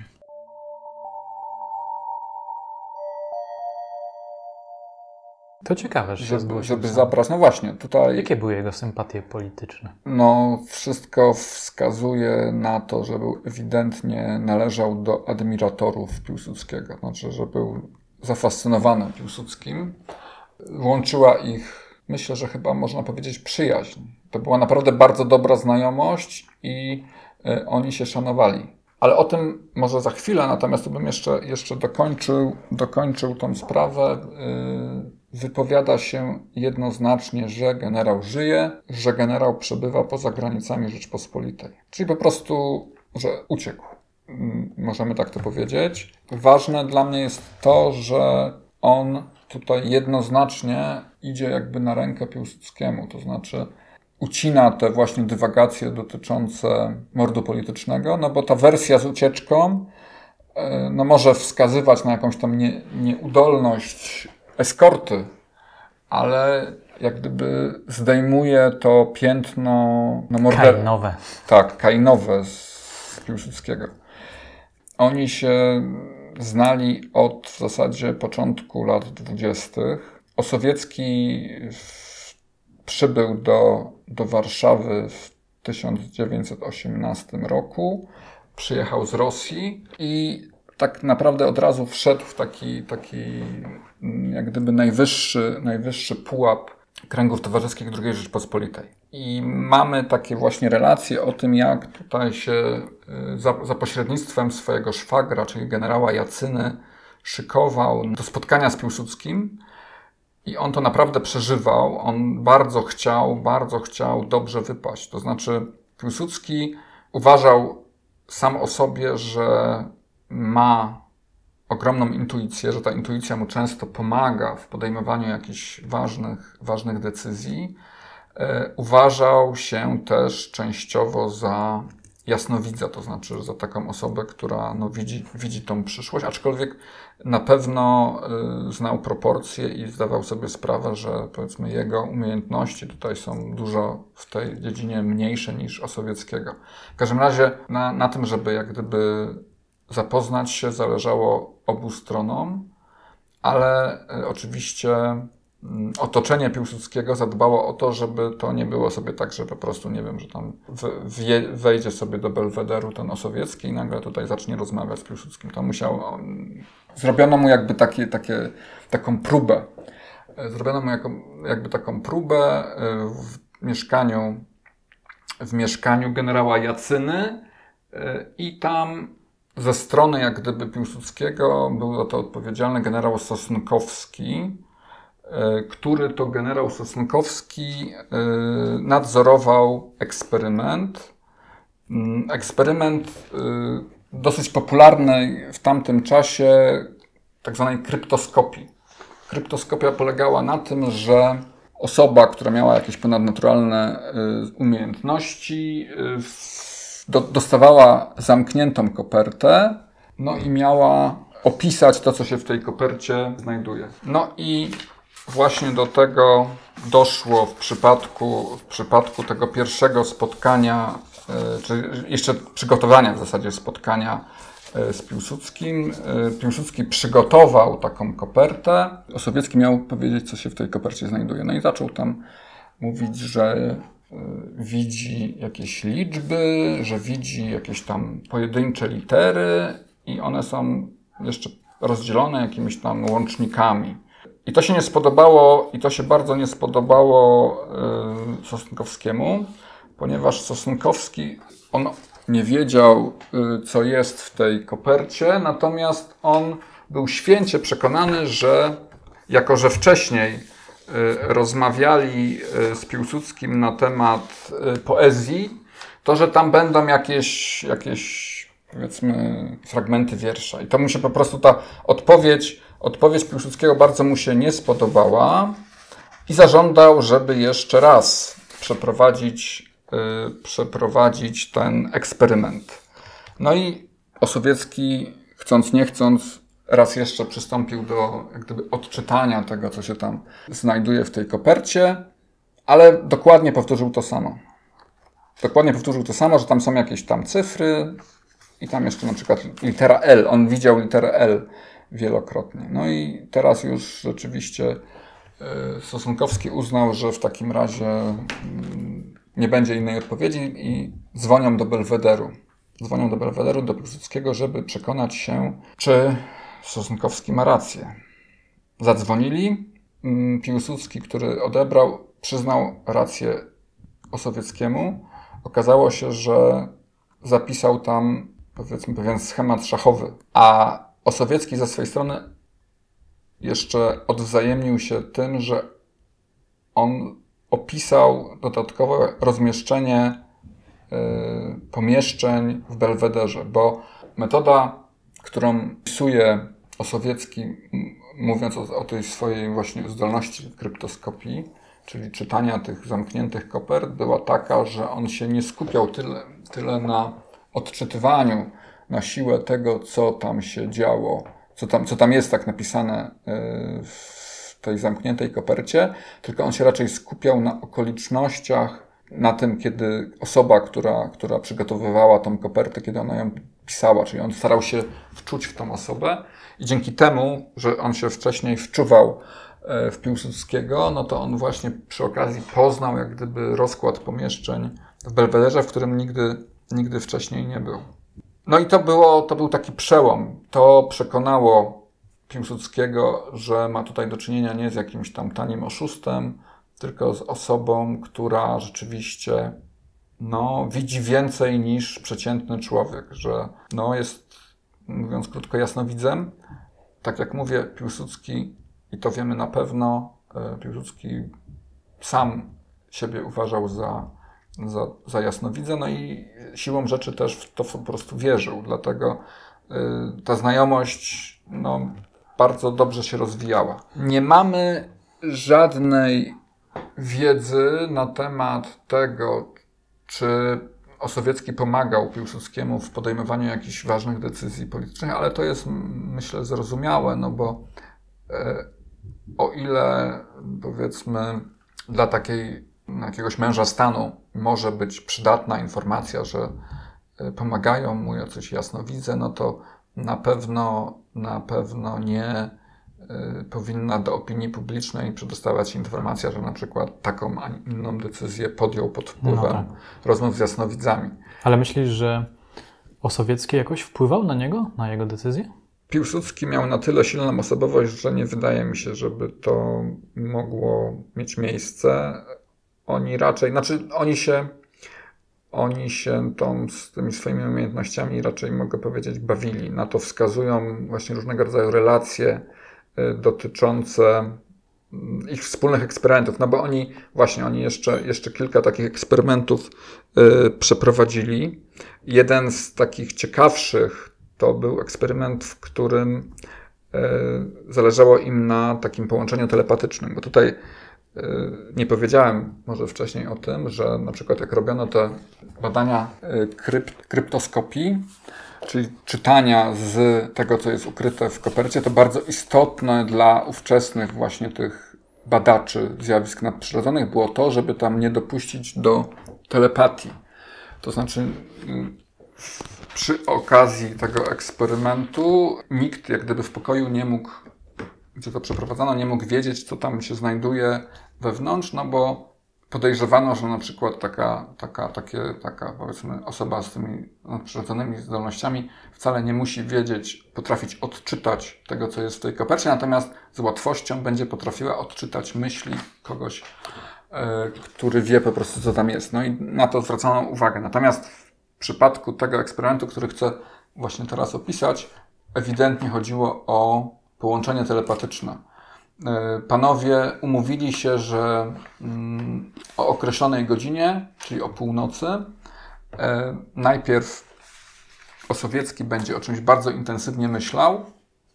[SPEAKER 2] To ciekawe, że
[SPEAKER 1] żeby, żeby zabrać. No właśnie, tutaj...
[SPEAKER 2] Jakie były jego sympatie polityczne?
[SPEAKER 1] No, wszystko wskazuje na to, że był ewidentnie należał do admiratorów Piłsudskiego. Znaczy, że był zafascynowany Piłsudskim. Łączyła ich, myślę, że chyba można powiedzieć, przyjaźń. To była naprawdę bardzo dobra znajomość i y, oni się szanowali. Ale o tym może za chwilę, natomiast tu bym jeszcze, jeszcze dokończył, dokończył tą sprawę. Y, Wypowiada się jednoznacznie, że generał żyje, że generał przebywa poza granicami Rzeczpospolitej. Czyli po prostu, że uciekł. Możemy tak to powiedzieć. Ważne dla mnie jest to, że on tutaj jednoznacznie idzie jakby na rękę Piłsudskiemu. To znaczy ucina te właśnie dywagacje dotyczące mordu politycznego, no bo ta wersja z ucieczką no może wskazywać na jakąś tam nie, nieudolność eskorty, ale jak gdyby zdejmuje to piętno no morder...
[SPEAKER 2] Kainowe.
[SPEAKER 1] Tak, kainowe z Piłsudskiego. Oni się znali od w zasadzie początku lat dwudziestych. Osowiecki przybył do, do Warszawy w tysiąc dziewięćset osiemnastym roku. Przyjechał z Rosji i tak naprawdę od razu wszedł w taki, taki jak gdyby najwyższy, najwyższy pułap kręgów towarzyskich drugiej Rzeczpospolitej. I mamy takie właśnie relacje o tym, jak tutaj się za, za pośrednictwem swojego szwagra, czyli generała Jacyny, szykował do spotkania z Piłsudskim i on to naprawdę przeżywał. On bardzo chciał, bardzo chciał dobrze wypaść. To znaczy Piłsudski uważał sam o sobie, że ma ogromną intuicję, że ta intuicja mu często pomaga w podejmowaniu jakichś ważnych, ważnych decyzji. E, uważał się też częściowo za jasnowidza, to znaczy za taką osobę, która no, widzi, widzi tą przyszłość, aczkolwiek na pewno y, znał proporcje i zdawał sobie sprawę, że powiedzmy jego umiejętności tutaj są dużo w tej dziedzinie mniejsze niż Osowieckiego. W każdym razie na, na tym, żeby jak gdyby zapoznać się, zależało obu stronom, ale y, oczywiście otoczenie Piłsudskiego zadbało o to, żeby to nie było sobie tak, że po prostu, nie wiem, że tam wje, wejdzie sobie do Belwederu ten Osowiecki i nagle tutaj zacznie rozmawiać z Piłsudskim. To musiał... On, zrobiono mu jakby takie, takie, taką próbę. Zrobiono mu jako, jakby taką próbę w mieszkaniu, w mieszkaniu generała Jacyny i tam ze strony jak gdyby Piłsudskiego był za to odpowiedzialny generał Sosnkowski, który to generał Sosnkowski nadzorował eksperyment. Eksperyment dosyć popularny w tamtym czasie tak zwanej kryptoskopii. Kryptoskopia polegała na tym, że osoba, która miała jakieś ponadnaturalne umiejętności, dostawała zamkniętą kopertę, no i miała opisać to, co się w tej kopercie znajduje. No i właśnie do tego doszło w przypadku, w przypadku tego pierwszego spotkania, czy jeszcze przygotowania w zasadzie spotkania z Piłsudskim. Piłsudski przygotował taką kopertę. Osowiecki miał powiedzieć, co się w tej kopercie znajduje. No i zaczął tam mówić, że widzi jakieś liczby, że widzi jakieś tam pojedyncze litery i one są jeszcze rozdzielone jakimiś tam łącznikami. I to się nie spodobało, i to się bardzo nie spodobało y, Sosnkowskiemu, ponieważ Sosnkowski, on nie wiedział, y, co jest w tej kopercie, natomiast on był święcie przekonany, że jako, że wcześniej y, rozmawiali y, z Piłsudskim na temat y, poezji, to, że tam będą jakieś, jakieś, powiedzmy, fragmenty wiersza. I to mu się po prostu ta odpowiedź Odpowiedź Piłsudskiego bardzo mu się nie spodobała i zażądał, żeby jeszcze raz przeprowadzić, yy, przeprowadzić ten eksperyment. No i Osowiecki, chcąc nie chcąc, raz jeszcze przystąpił do jak gdyby odczytania tego, co się tam znajduje w tej kopercie, ale dokładnie powtórzył to samo. Dokładnie powtórzył to samo, że tam są jakieś tam cyfry i tam jeszcze na przykład litera L. On widział literę L wielokrotnie. No i teraz już rzeczywiście Sosnkowski uznał, że w takim razie nie będzie innej odpowiedzi i dzwonią do Belwederu. Dzwonią do Belwederu, do Piłsudskiego, żeby przekonać się, czy Sosnkowski ma rację. Zadzwonili. Piłsudski, który odebrał, przyznał rację Osowieckiemu. Okazało się, że zapisał tam, powiedzmy, pewien schemat szachowy, a Osowiecki ze swojej strony jeszcze odwzajemnił się tym, że on opisał dodatkowo rozmieszczenie y, pomieszczeń w Belwederze, bo metoda, którą pisuje Osowiecki, mówiąc o, o tej swojej właśnie zdolności kryptoskopii, czyli czytania tych zamkniętych kopert, była taka, że on się nie skupiał tyle, tyle na odczytywaniu na siłę tego, co tam się działo, co tam, co tam jest tak napisane w tej zamkniętej kopercie, tylko on się raczej skupiał na okolicznościach, na tym, kiedy osoba, która, która przygotowywała tą kopertę, kiedy ona ją pisała, czyli on starał się wczuć w tą osobę i dzięki temu, że on się wcześniej wczuwał w Piłsudskiego, no to on właśnie przy okazji poznał jak gdyby rozkład pomieszczeń w Belwederze, w którym nigdy, nigdy wcześniej nie był. No i to było, to był taki przełom. To przekonało Piłsudskiego, że ma tutaj do czynienia nie z jakimś tam tanim oszustem, tylko z osobą, która rzeczywiście no, widzi więcej niż przeciętny człowiek, że no, jest, mówiąc krótko, jasnowidzem. Tak jak mówię, Piłsudski, i to wiemy na pewno, Piłsudski sam siebie uważał za Za, za jasnowidza, no i siłą rzeczy też w to po prostu wierzył, dlatego y, ta znajomość no, bardzo dobrze się rozwijała. Nie mamy żadnej wiedzy na temat tego, czy Osowiecki pomagał Piłsudskiemu w podejmowaniu jakichś ważnych decyzji politycznych, ale to jest, myślę, zrozumiałe, no bo e, o ile, powiedzmy, dla takiej, jakiegoś męża stanu może być przydatna informacja, że e, pomagają mu jacyś jasnowidze, no to na pewno, na pewno nie y, powinna do opinii publicznej przedostawać informacja, że na przykład taką, a inną decyzję podjął pod wpływem no tak. rozmów z jasnowidzami.
[SPEAKER 2] Ale myślisz, że Osowiecki jakoś wpływał na niego, na jego decyzję?
[SPEAKER 1] Piłsudski miał na tyle silną osobowość, że nie wydaje mi się, żeby to mogło mieć miejsce. Oni raczej, znaczy oni się Oni się tą, z tymi swoimi umiejętnościami raczej, mogę powiedzieć, bawili. Na to wskazują właśnie różnego rodzaju relacje y, dotyczące y, ich wspólnych eksperymentów. No bo oni, właśnie, oni jeszcze, jeszcze kilka takich eksperymentów y, przeprowadzili. Jeden z takich ciekawszych to był eksperyment, w którym y, zależało im na takim połączeniu telepatycznym. Bo tutaj nie powiedziałem może wcześniej o tym, że na przykład jak robiono te badania krypt, kryptoskopii, czyli czytania z tego, co jest ukryte w kopercie, to bardzo istotne dla ówczesnych właśnie tych badaczy zjawisk nadprzyrodzonych było to, żeby tam nie dopuścić do telepatii. To znaczy przy okazji tego eksperymentu nikt jak gdyby w pokoju nie mógł, gdzie to przeprowadzano, nie mógł wiedzieć, co tam się znajduje wewnątrz, no bo podejrzewano, że na przykład taka, taka, takie, taka powiedzmy osoba z tymi nadprzyrodzonymi zdolnościami wcale nie musi wiedzieć, potrafić odczytać tego, co jest w tej kopercie, natomiast z łatwością będzie potrafiła odczytać myśli kogoś, yy, który wie po prostu, co tam jest. No i na to zwracano uwagę. Natomiast w przypadku tego eksperymentu, który chcę właśnie teraz opisać, ewidentnie chodziło o połączenie telepatyczne. Panowie umówili się, że o określonej godzinie, czyli o północy, najpierw Osowiecki będzie o czymś bardzo intensywnie myślał,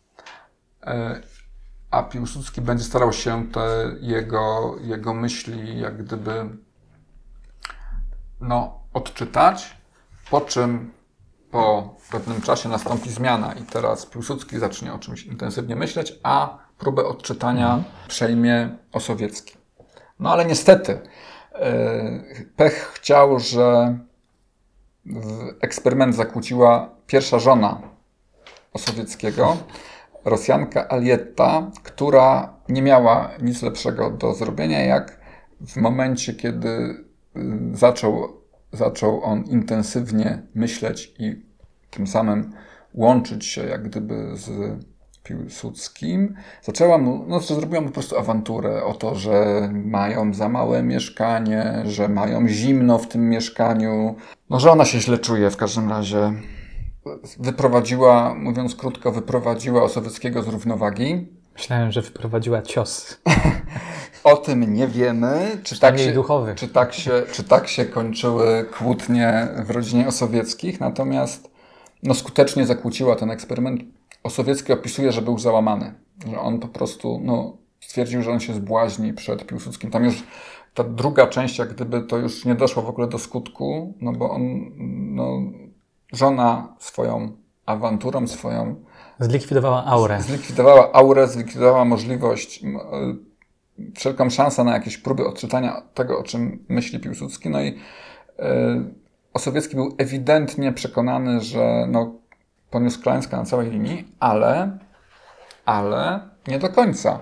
[SPEAKER 1] a Piłsudski będzie starał się te jego, jego myśli jak gdyby no, odczytać, po czym po pewnym czasie nastąpi zmiana i teraz Piłsudski zacznie o czymś intensywnie myśleć, a próbę odczytania mhm. przejmie Osowiecki. No ale niestety pech chciał, że eksperyment zakłóciła pierwsza żona Osowieckiego, Rosjanka Alietta, która nie miała nic lepszego do zrobienia, jak w momencie, kiedy zaczął Zaczął on intensywnie myśleć i tym samym łączyć się jak gdyby z Piłsudskim. Zaczęła mu, no zrobiła mu po prostu awanturę o to, że mają za małe mieszkanie, że mają zimno w tym mieszkaniu. No, że ona się źle czuje w każdym razie. Wyprowadziła, mówiąc krótko, wyprowadziła Osowieckiego z równowagi.
[SPEAKER 2] Myślałem, że wyprowadziła cios.
[SPEAKER 1] O tym nie wiemy, czy tak, się,
[SPEAKER 2] duchowy.
[SPEAKER 1] czy, tak się, czy tak się kończyły kłótnie w rodzinie Osowieckich, natomiast no, skutecznie zakłóciła ten eksperyment. Osowiecki opisuje, że był załamany, że on po prostu no, stwierdził, że on się zbłaźni przed Piłsudskim. Tam już ta druga część, jak gdyby to już nie doszło w ogóle do skutku, no bo on, no, żona swoją awanturą, swoją
[SPEAKER 2] Zlikwidowała aurę.
[SPEAKER 1] Zlikwidowała aurę, zlikwidowała możliwość, wszelką szansę na jakieś próby odczytania tego, o czym myśli Piłsudski. No i yy, Osowiecki był ewidentnie przekonany, że no, poniósł klęskę na całej linii, ale, ale nie do końca,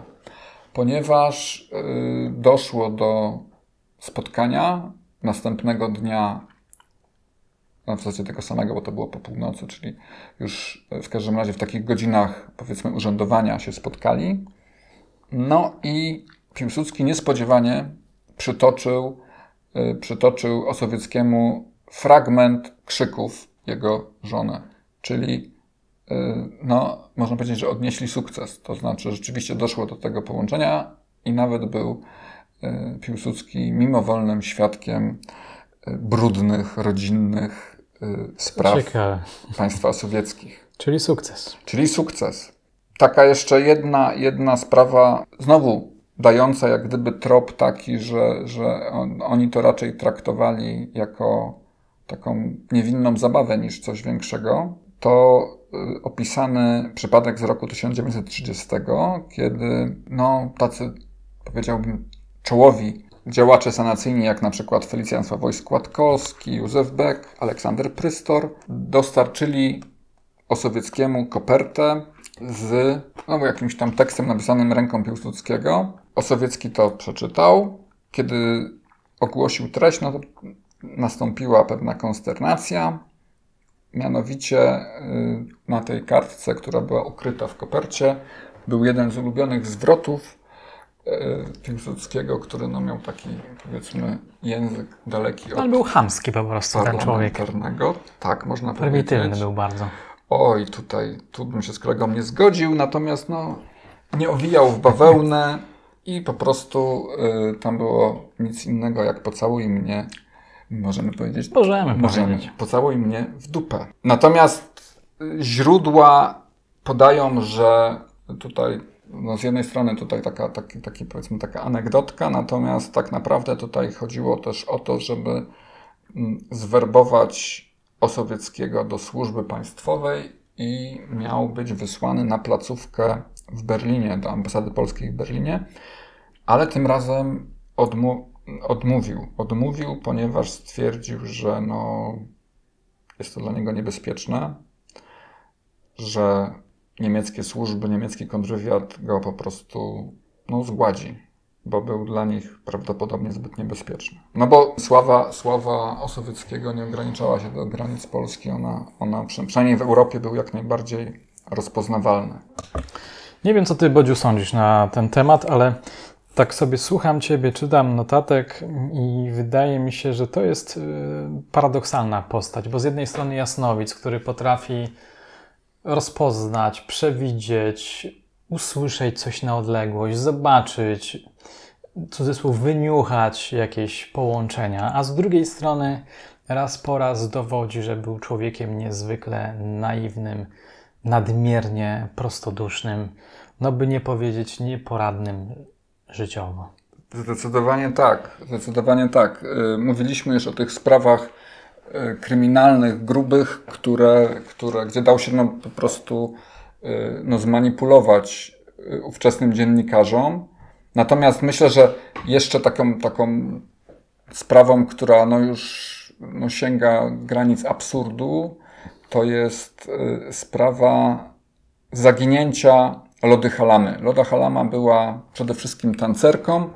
[SPEAKER 1] ponieważ yy, doszło do spotkania następnego dnia, no w zasadzie tego samego, bo to było po północy, czyli już w każdym razie w takich godzinach, powiedzmy, urzędowania się spotkali. No i Piłsudski niespodziewanie przytoczył, yy, przytoczył Osowieckiemu fragment krzyków jego żony, czyli yy, no, można powiedzieć, że odnieśli sukces. To znaczy rzeczywiście doszło do tego połączenia i nawet był yy, Piłsudski mimowolnym świadkiem yy, brudnych, rodzinnych spraw Ciekawe. państwa sowieckich.
[SPEAKER 2] Czyli sukces.
[SPEAKER 1] Czyli sukces. Taka jeszcze jedna, jedna sprawa, znowu dająca jak gdyby trop taki, że, że on, oni to raczej traktowali jako taką niewinną zabawę niż coś większego, to opisany przypadek z roku tysiąc dziewięćset trzydziestego, kiedy no, tacy, powiedziałbym, czołowi działacze sanacyjni, jak na przykład Felicjan Sławoj-Składkowski, Józef Beck, Aleksander Prystor, dostarczyli Osowieckiemu kopertę z no, jakimś tam tekstem napisanym ręką Piłsudskiego. Osowiecki to przeczytał. Kiedy ogłosił treść, no to nastąpiła pewna konsternacja. Mianowicie na tej kartce, która była ukryta w kopercie, był jeden z ulubionych zwrotów Piłsudskiego, który no, miał taki, powiedzmy, język daleki od...
[SPEAKER 2] On był chamski po prostu, ten człowiek.
[SPEAKER 1] Tak, można powiedzieć.
[SPEAKER 2] Prymitywny był bardzo.
[SPEAKER 1] Oj, tutaj, tu bym się z kolegą nie zgodził, natomiast no, nie owijał w bawełnę i po prostu y, tam było nic innego jak pocałuj mnie, możemy powiedzieć.
[SPEAKER 2] Możemy,
[SPEAKER 1] możemy
[SPEAKER 2] powiedzieć.
[SPEAKER 1] Pocałuj mnie w dupę. Natomiast źródła podają, że tutaj no z jednej strony tutaj taka, taki, taki, powiedzmy taka anegdotka, natomiast tak naprawdę tutaj chodziło też o to, żeby zwerbować Osowieckiego do służby państwowej i miał być wysłany na placówkę w Berlinie, do ambasady polskiej w Berlinie, ale tym razem odmu- odmówił. Odmówił, ponieważ stwierdził, że no, jest to dla niego niebezpieczne, że niemieckie służby, niemiecki kontrwywiad go po prostu no, zgładzi, bo był dla nich prawdopodobnie zbyt niebezpieczny. No bo sława, sława Osowieckiego nie ograniczała się do granic Polski, ona, ona przynajmniej w Europie był jak najbardziej rozpoznawalny.
[SPEAKER 2] Nie wiem, co ty, Bodziu, sądzisz na ten temat, ale tak sobie słucham ciebie, czytam notatek i wydaje mi się, że to jest paradoksalna postać, bo z jednej strony jasnowic, który potrafi rozpoznać, przewidzieć, usłyszeć coś na odległość, zobaczyć, cudzysłów, wyniuchać jakieś połączenia, a z drugiej strony raz po raz dowodzi, że był człowiekiem niezwykle naiwnym, nadmiernie prostodusznym, no by nie powiedzieć nieporadnym życiowo.
[SPEAKER 1] Zdecydowanie tak, zdecydowanie tak. Mówiliśmy już o tych sprawach kryminalnych, grubych, które, które, gdzie dał się no, po prostu no, zmanipulować ówczesnym dziennikarzom. Natomiast myślę, że jeszcze taką, taką sprawą, która no, już no, sięga granic absurdu, to jest sprawa zaginięcia Lody Halamy. Loda Halama była przede wszystkim tancerką.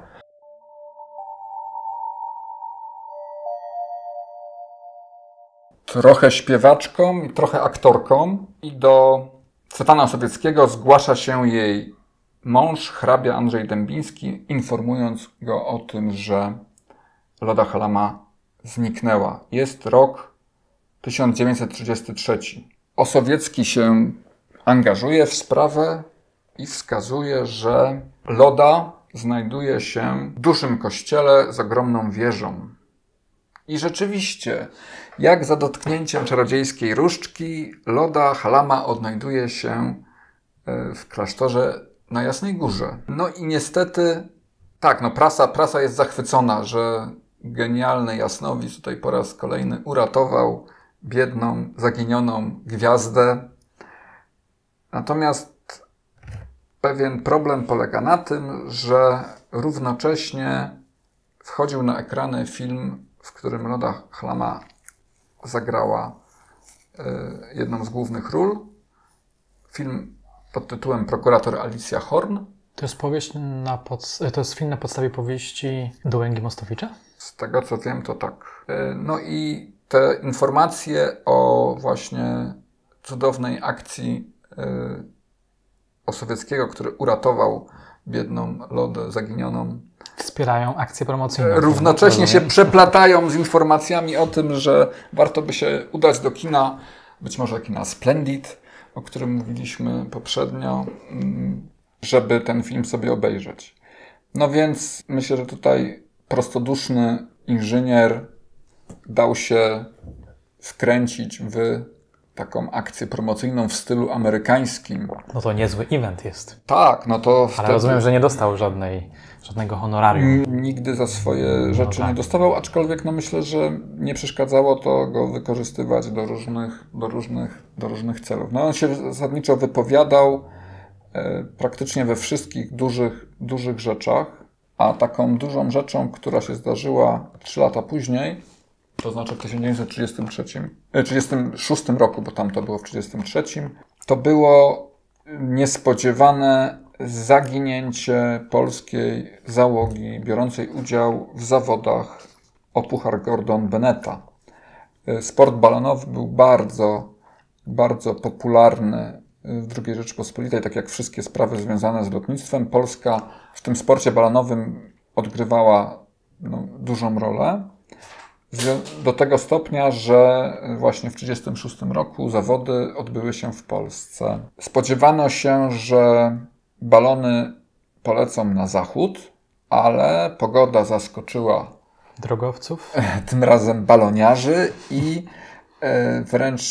[SPEAKER 1] Trochę śpiewaczką i trochę aktorką. I do Cwetana Osowieckiego zgłasza się jej mąż, hrabia Andrzej Dębiński, informując go o tym, że Loda Halama zniknęła. Jest rok tysiąc dziewięćset trzydziesty trzeci. Osowiecki się angażuje w sprawę i wskazuje, że Loda znajduje się w dużym kościele z ogromną wieżą. I rzeczywiście, jak za dotknięciem czarodziejskiej różdżki, Loda Halama odnajduje się w klasztorze na Jasnej Górze. No i niestety, tak, no prasa, prasa jest zachwycona, że genialny jasnowic tutaj po raz kolejny uratował biedną, zaginioną gwiazdę. Natomiast pewien problem polega na tym, że równocześnie wchodził na ekrany film, w którym Loda Halama zagrała y, jedną z głównych ról. Film pod tytułem Prokurator Alicja Horn.
[SPEAKER 2] To jest powieść na pod... to jest film na podstawie powieści Dołęgi Mostowicza?
[SPEAKER 1] Z tego co wiem, to tak. Y, no i te informacje o właśnie cudownej akcji y, Osowieckiego, który uratował biedną Lodę zaginioną,
[SPEAKER 2] wspierają akcje promocyjne.
[SPEAKER 1] Równocześnie się przeplatają z informacjami o tym, że warto by się udać do kina, być może kina Splendid, o którym mówiliśmy poprzednio, żeby ten film sobie obejrzeć. No więc myślę, że tutaj prostoduszny inżynier dał się wkręcić w taką akcję promocyjną w stylu amerykańskim.
[SPEAKER 2] No to niezły event jest.
[SPEAKER 1] Tak, no to...
[SPEAKER 2] Ale
[SPEAKER 1] wtedy...
[SPEAKER 2] rozumiem, że nie dostał żadnej, żadnego honorarium.
[SPEAKER 1] Nigdy za swoje rzeczy
[SPEAKER 2] no tak.
[SPEAKER 1] nie dostawał, aczkolwiek no myślę, że nie przeszkadzało to go wykorzystywać do różnych, do różnych, do różnych celów. No on się zasadniczo wypowiadał e, praktycznie we wszystkich dużych, dużych rzeczach, a taką dużą rzeczą, która się zdarzyła trzy lata później, to znaczy w tysiąc dziewięćset trzydziestym trzecim, trzydziestym szóstym roku, bo tam to było w trzydziestym trzecim, to było niespodziewane zaginięcie polskiej załogi biorącej udział w zawodach o Puchar Gordon Bennetta. Sport balonowy był bardzo, bardzo popularny w drugiej Rzeczypospolitej, tak jak wszystkie sprawy związane z lotnictwem. Polska w tym sporcie balonowym odgrywała no, dużą rolę. Do tego stopnia, że właśnie w tysiąc dziewięćset trzydziestym szóstym roku zawody odbyły się w Polsce. Spodziewano się, że balony polecą na zachód, ale pogoda zaskoczyła
[SPEAKER 2] drogowców,
[SPEAKER 1] tym razem baloniarzy i wręcz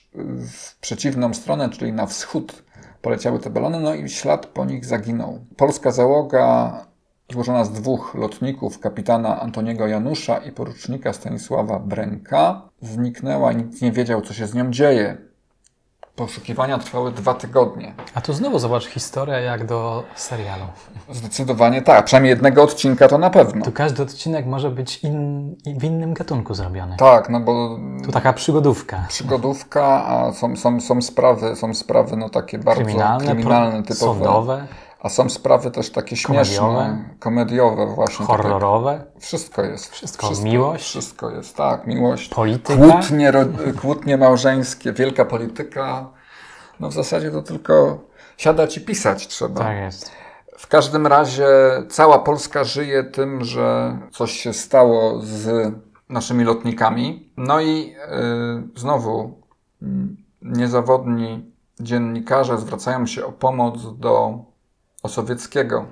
[SPEAKER 1] w przeciwną stronę, czyli na wschód poleciały te balony, no i ślad po nich zaginął. Polska załoga złożona z dwóch lotników, kapitana Antoniego Janusza i porucznika Stanisława Bręka, zniknęła i nikt nie wiedział, co się z nią dzieje. Poszukiwania trwały dwa tygodnie.
[SPEAKER 2] A tu znowu zobacz historię jak do serialu.
[SPEAKER 1] Zdecydowanie tak, przynajmniej jednego odcinka to na pewno.
[SPEAKER 2] Tu każdy odcinek może być in, w innym gatunku zrobiony.
[SPEAKER 1] Tak, no bo...
[SPEAKER 2] Tu taka przygodówka.
[SPEAKER 1] Przygodówka, a są, są, są sprawy, są sprawy no takie bardzo
[SPEAKER 2] kryminalne,
[SPEAKER 1] kryminalne typowe.
[SPEAKER 2] Sądowe.
[SPEAKER 1] A są sprawy też takie śmieszne, komediowe, komediowe właśnie.
[SPEAKER 2] Horrorowe.
[SPEAKER 1] Takie, wszystko jest.
[SPEAKER 2] Wszystko. wszystko. Miłość.
[SPEAKER 1] Wszystko jest, tak. Miłość.
[SPEAKER 2] Polityka.
[SPEAKER 1] Kłótnie, kłótnie małżeńskie, wielka polityka. No w zasadzie to tylko siadać i pisać trzeba.
[SPEAKER 2] Tak jest.
[SPEAKER 1] W każdym razie cała Polska żyje tym, że coś się stało z naszymi lotnikami. No i yy, znowu yy, niezawodni dziennikarze zwracają się o pomoc do Osowieckiego.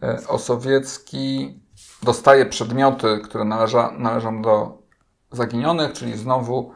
[SPEAKER 1] Osowiecki dostaje przedmioty, które należa, należą do zaginionych, czyli znowu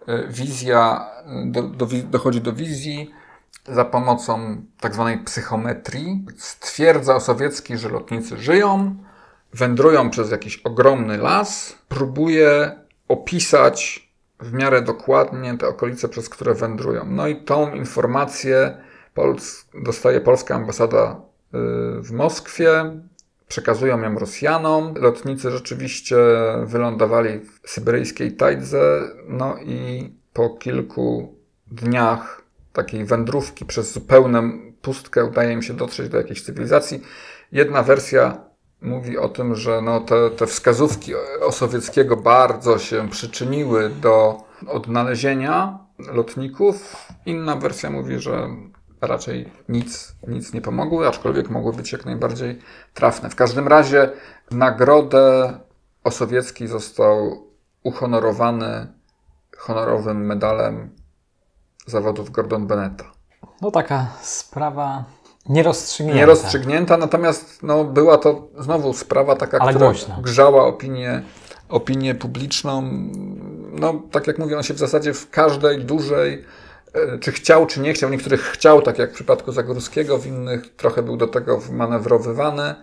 [SPEAKER 1] wizja, do, do, dochodzi do wizji za pomocą tak zwanej psychometrii. Stwierdza Osowiecki, że lotnicy żyją, wędrują przez jakiś ogromny las, próbuje opisać w miarę dokładnie te okolice, przez które wędrują. No i tą informację Pols- dostaje polska ambasada w Moskwie, przekazują ją Rosjanom. Lotnicy rzeczywiście wylądowali w syberyjskiej tajdze, no i po kilku dniach takiej wędrówki przez zupełną pustkę udaje im się dotrzeć do jakiejś cywilizacji. Jedna wersja mówi o tym, że no te, te wskazówki Osowieckiego bardzo się przyczyniły do odnalezienia lotników. Inna wersja mówi, że raczej nic, nic nie pomogły, aczkolwiek mogły być jak najbardziej trafne. W każdym razie w nagrodę Osowiecki został uhonorowany honorowym medalem zawodów Gordon Bennetta.
[SPEAKER 2] No taka sprawa nierozstrzygnięta.
[SPEAKER 1] Nierozstrzygnięta, natomiast no, była to znowu sprawa taka,
[SPEAKER 2] ale
[SPEAKER 1] która
[SPEAKER 2] głośna.
[SPEAKER 1] grzała opinię, opinię publiczną. No, tak jak mówię, on się w zasadzie w każdej dużej, czy chciał, czy nie chciał, niektórych chciał, tak jak w przypadku Zagórskiego, w innych trochę był do tego wmanewrowywany,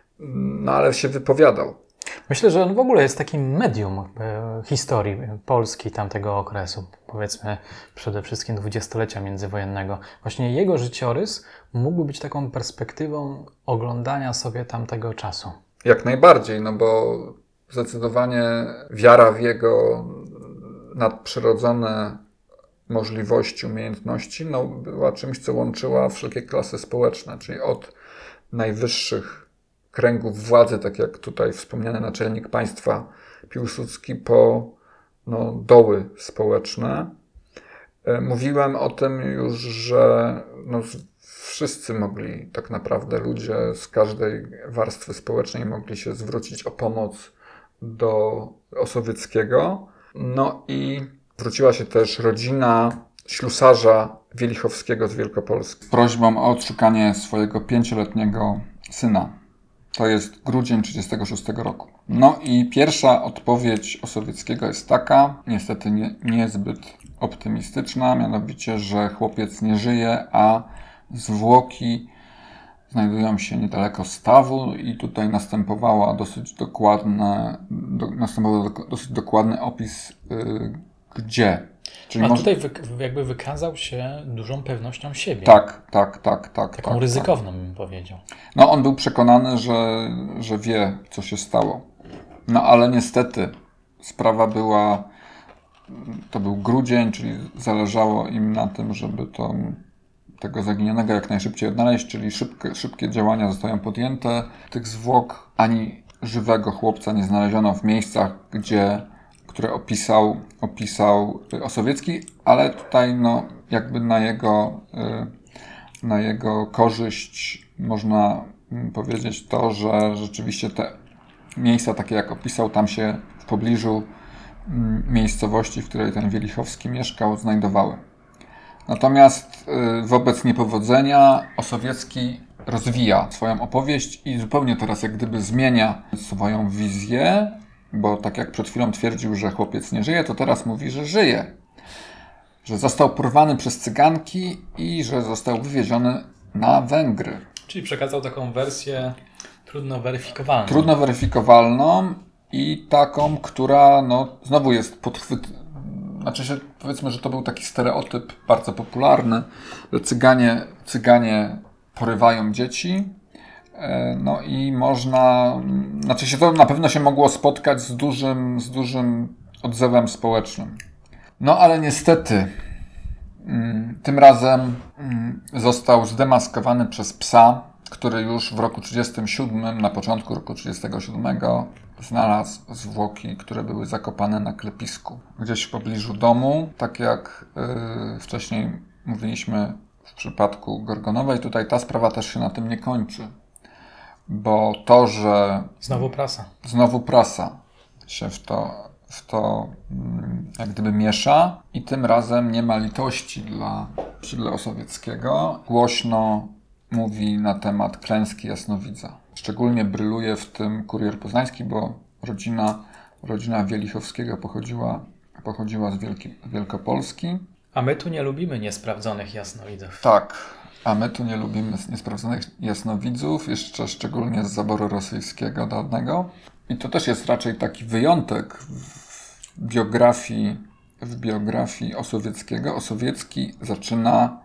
[SPEAKER 1] no ale się wypowiadał.
[SPEAKER 2] Myślę, że on w ogóle jest takim medium historii Polski tamtego okresu, powiedzmy przede wszystkim dwudziestolecia międzywojennego. Właśnie jego życiorys mógłby być taką perspektywą oglądania sobie tamtego czasu. Jak
[SPEAKER 1] najbardziej, no bo zdecydowanie wiara w jego nadprzyrodzone możliwości, umiejętności, no była czymś, co łączyła wszelkie klasy społeczne, czyli od najwyższych kręgów władzy, tak jak tutaj wspomniany naczelnik państwa Piłsudski, po no, doły społeczne. Mówiłem o tym już, że no, wszyscy mogli, tak naprawdę ludzie z każdej warstwy społecznej mogli się zwrócić o pomoc do Osowieckiego. No i zwróciła się też rodzina ślusarza Wielichowskiego z Wielkopolski z prośbą o odszukanie swojego pięcioletniego syna. To jest grudzień trzydziestego szóstego roku. No i pierwsza odpowiedź Osowieckiego jest taka, niestety nie, niezbyt optymistyczna, mianowicie, że chłopiec nie żyje, a zwłoki znajdują się niedaleko stawu i tutaj następowała dosyć dokładne, do, następował do, dosyć dokładny opis yy, gdzie.
[SPEAKER 2] Czyli a może... tutaj wy, jakby wykazał się dużą pewnością siebie.
[SPEAKER 1] Tak, tak, tak, tak.
[SPEAKER 2] Taką
[SPEAKER 1] tak,
[SPEAKER 2] ryzykowną,
[SPEAKER 1] tak.
[SPEAKER 2] bym powiedział.
[SPEAKER 1] No on był przekonany, że, że wie, co się stało. No ale niestety sprawa była, to był grudzień, czyli zależało im na tym, żeby to, tego zaginionego jak najszybciej odnaleźć, czyli szybkie, szybkie działania zostają podjęte. Tych zwłok ani żywego chłopca nie znaleziono w miejscach, gdzie które opisał, opisał Osowiecki, ale tutaj no, jakby na jego, na jego korzyść można powiedzieć to, że rzeczywiście te miejsca takie jak opisał, tam się w pobliżu miejscowości, w której ten Wielichowski mieszkał, znajdowały. Natomiast wobec niepowodzenia Osowiecki rozwija swoją opowieść i zupełnie teraz jak gdyby zmienia swoją wizję, bo tak jak przed chwilą twierdził, że chłopiec nie żyje, to teraz mówi, że żyje. Że został porwany przez cyganki i że został wywieziony na Węgry.
[SPEAKER 2] Czyli przekazał taką wersję trudno weryfikowalną.
[SPEAKER 1] Trudno weryfikowalną i taką, która no, znowu jest podchwyt... Znaczy się, powiedzmy, że to był taki stereotyp bardzo popularny, że cyganie, cyganie porywają dzieci. No i można, znaczy się to na pewno się mogło spotkać z dużym, z dużym odzewem społecznym. No ale niestety tym razem został zdemaskowany przez psa, który już w roku trzydziestym siódmym, na początku roku trzydziestego siódmego znalazł zwłoki, które były zakopane na klepisku. Gdzieś w pobliżu domu, tak jak yy, wcześniej mówiliśmy w przypadku Gorgonowej, tutaj ta sprawa też się na tym nie kończy. Bo to, że...
[SPEAKER 2] Znowu prasa.
[SPEAKER 1] Znowu prasa się w to, w to jak gdyby miesza i tym razem nie ma litości dla, dla Osowieckiego. Głośno mówi na temat klęski jasnowidza. Szczególnie bryluje w tym Kurier Poznański, bo rodzina, rodzina Wielichowskiego pochodziła, pochodziła z Wielki, Wielkopolski.
[SPEAKER 2] A my tu nie lubimy niesprawdzonych jasnowidzów.
[SPEAKER 1] Tak. A my tu nie lubimy niesprawdzonych jasnowidzów, jeszcze szczególnie z zaboru rosyjskiego dawnego. I to też jest raczej taki wyjątek w biografii, w biografii Osowieckiego. Osowiecki zaczyna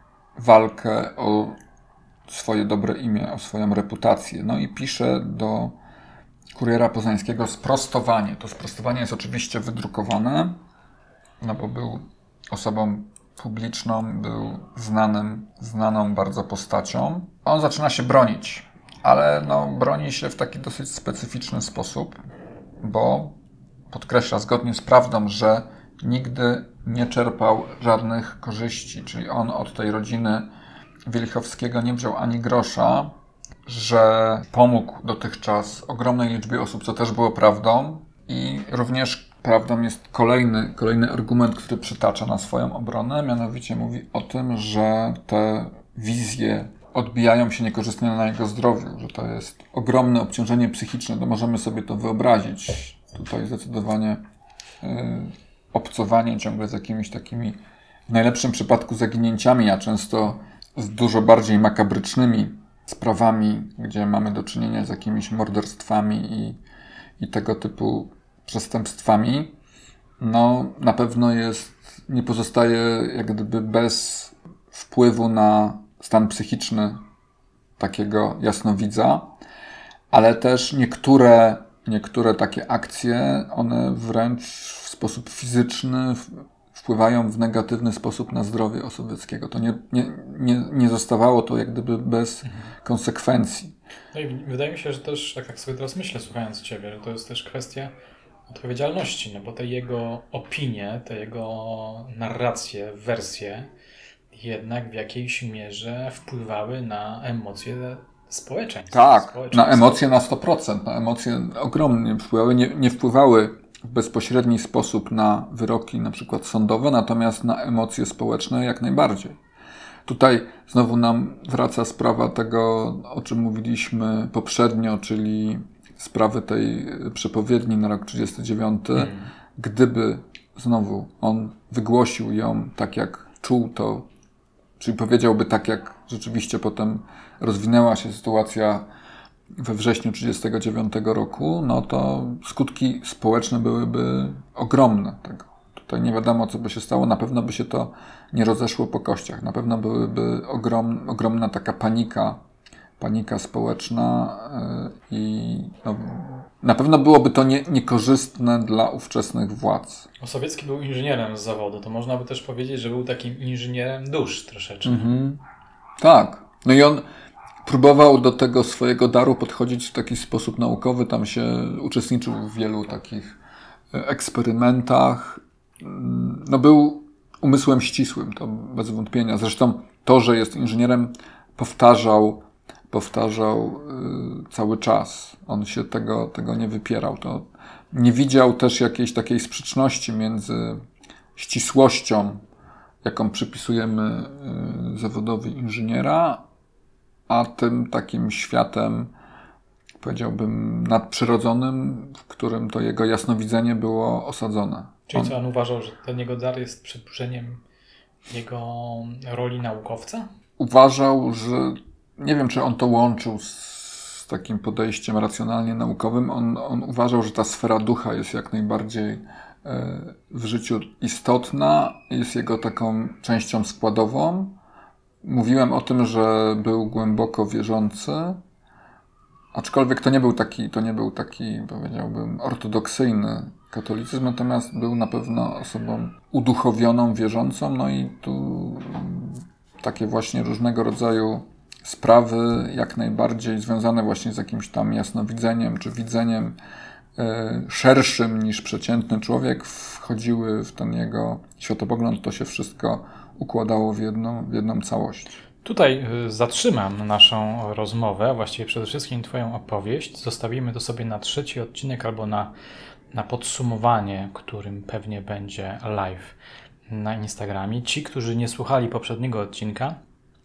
[SPEAKER 1] walkę o swoje dobre imię, o swoją reputację. No i pisze do Kuriera Poznańskiego sprostowanie. To sprostowanie jest oczywiście wydrukowane, no bo był osobą publiczną, był znanym, znaną bardzo postacią. On zaczyna się bronić, ale no, broni się w taki dosyć specyficzny sposób, bo podkreśla zgodnie z prawdą, że nigdy nie czerpał żadnych korzyści, czyli on od tej rodziny Wielichowskiego nie wziął ani grosza, że pomógł dotychczas ogromnej liczbie osób, co też było prawdą i również prawdą jest kolejny, kolejny argument, który przytacza na swoją obronę, mianowicie mówi o tym, że te wizje odbijają się niekorzystnie na jego zdrowiu, że to jest ogromne obciążenie psychiczne, to możemy sobie to wyobrazić. Tutaj zdecydowanie yy, obcowanie ciągle z jakimiś takimi, w najlepszym przypadku zaginięciami, a często z dużo bardziej makabrycznymi sprawami, gdzie mamy do czynienia z jakimiś morderstwami i, i tego typu przestępstwami, no na pewno jest, nie pozostaje jak gdyby bez wpływu na stan psychiczny takiego jasnowidza, ale też niektóre, niektóre takie akcje, one wręcz w sposób fizyczny wpływają w negatywny sposób na zdrowie Osowieckiego. To nie, nie, nie, nie zostawało to jak gdyby bez konsekwencji.
[SPEAKER 2] No i wydaje mi się, że też, tak jak sobie teraz myślę, słuchając Ciebie, że to jest też kwestia odpowiedzialności, no bo te jego opinie, te jego narracje, wersje jednak w jakiejś mierze wpływały na emocje społeczeństwa.
[SPEAKER 1] Tak,
[SPEAKER 2] społeczeństwa.
[SPEAKER 1] Na emocje na sto procent, na emocje ogromnie wpływały, nie, nie wpływały w bezpośredni sposób na wyroki na przykład sądowe, natomiast na emocje społeczne jak najbardziej. tutaj znowu nam wraca sprawa tego, o czym mówiliśmy poprzednio, czyli sprawy tej przepowiedni na rok trzydziesty dziewiąty. Hmm. Gdyby znowu on wygłosił ją tak, jak czuł to, czyli powiedziałby tak, jak rzeczywiście potem rozwinęła się sytuacja we wrześniu trzydziestego dziewiątego roku, no to skutki społeczne byłyby ogromne tego. Tutaj nie wiadomo, co by się stało. Na pewno by się to nie rozeszło po kościach. Na pewno byłyby ogrom, ogromna taka panika, panika społeczna yy, i no, na pewno byłoby to nie, niekorzystne dla ówczesnych władz.
[SPEAKER 2] Osowiecki był inżynierem z zawodu. To można by też powiedzieć, że był takim inżynierem dusz troszeczkę.
[SPEAKER 1] Mhm. Tak. No i on próbował do tego swojego daru podchodzić w taki sposób naukowy. Tam się uczestniczył w wielu takich eksperymentach. No był umysłem ścisłym, to bez wątpienia. Zresztą to, że jest inżynierem, powtarzał, powtarzał yy, cały czas. On się tego, tego nie wypierał. To nie widział też jakiejś takiej sprzeczności między ścisłością, jaką przypisujemy yy, zawodowi inżyniera, a tym takim światem, powiedziałbym, nadprzyrodzonym, w którym to jego jasnowidzenie było osadzone.
[SPEAKER 2] Czyli co, on uważał, że ten jego dar jest przedłużeniem jego roli naukowca?
[SPEAKER 1] Uważał, że, nie wiem, czy on to łączył z takim podejściem racjonalnie naukowym, on, on uważał, że ta sfera ducha jest jak najbardziej w życiu istotna, jest jego taką częścią składową. Mówiłem o tym, że był głęboko wierzący, aczkolwiek to nie był taki, to nie był taki, powiedziałbym, ortodoksyjny katolicyzm, natomiast był na pewno osobą uduchowioną, wierzącą, no i tu takie właśnie różnego rodzaju sprawy, jak najbardziej związane właśnie z jakimś tam jasnowidzeniem, czy widzeniem y, szerszym niż przeciętny człowiek, wchodziły w ten jego światopogląd, to się wszystko układało w jedną, w jedną całość.
[SPEAKER 2] Tutaj zatrzymam naszą rozmowę, a właściwie przede wszystkim Twoją opowieść. Zostawimy to sobie na trzeci odcinek albo na, na podsumowanie, którym pewnie będzie live na Instagramie. Ci, którzy nie słuchali poprzedniego odcinka,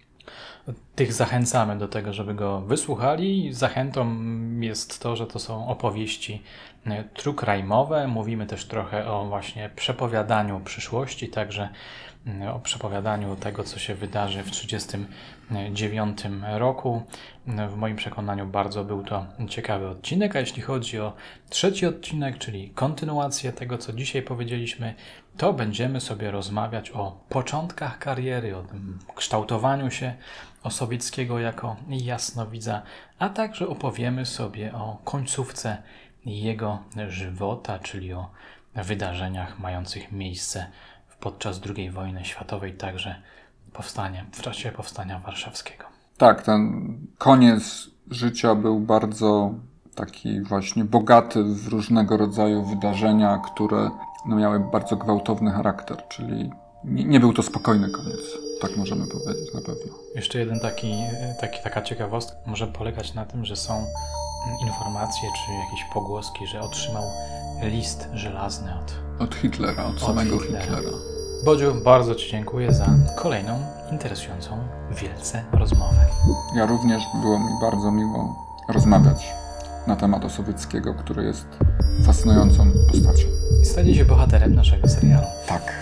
[SPEAKER 2] tych zachęcamy do tego, żeby go wysłuchali. Zachętą jest to, że to są opowieści true crime'owe. Mówimy też trochę o właśnie przepowiadaniu przyszłości, także o przepowiadaniu tego, co się wydarzy w trzydziestym dziewiątym roku. W moim przekonaniu bardzo był to ciekawy odcinek, a jeśli chodzi o trzeci odcinek, czyli kontynuację tego, co dzisiaj powiedzieliśmy, to będziemy sobie rozmawiać o początkach kariery, o tym kształtowaniu się Osowieckiego jako jasnowidza, a także opowiemy sobie o końcówce jego żywota, czyli o wydarzeniach mających miejsce podczas drugiej wojny światowej, także powstanie, w czasie powstania warszawskiego.
[SPEAKER 1] Tak, ten koniec życia był bardzo taki właśnie bogaty w różnego rodzaju wydarzenia, które no, miały bardzo gwałtowny charakter, czyli nie, nie był to spokojny koniec, tak możemy powiedzieć na pewno.
[SPEAKER 2] Jeszcze jeden taki, taki, taka ciekawostka może polegać na tym, że są informacje czy jakieś pogłoski, że otrzymał list żelazny od,
[SPEAKER 1] od Hitlera, od, od samego Hitlera. Hitlera.
[SPEAKER 2] Bodziu, bardzo Ci dziękuję za kolejną interesującą wielce rozmowę.
[SPEAKER 1] Ja również, było mi bardzo miło rozmawiać na temat Osowieckiego, który jest fascynującą postacią.
[SPEAKER 2] I stanie się bohaterem naszego serialu.
[SPEAKER 1] Tak.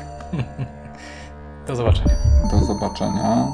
[SPEAKER 2] Do zobaczenia.
[SPEAKER 1] Do zobaczenia.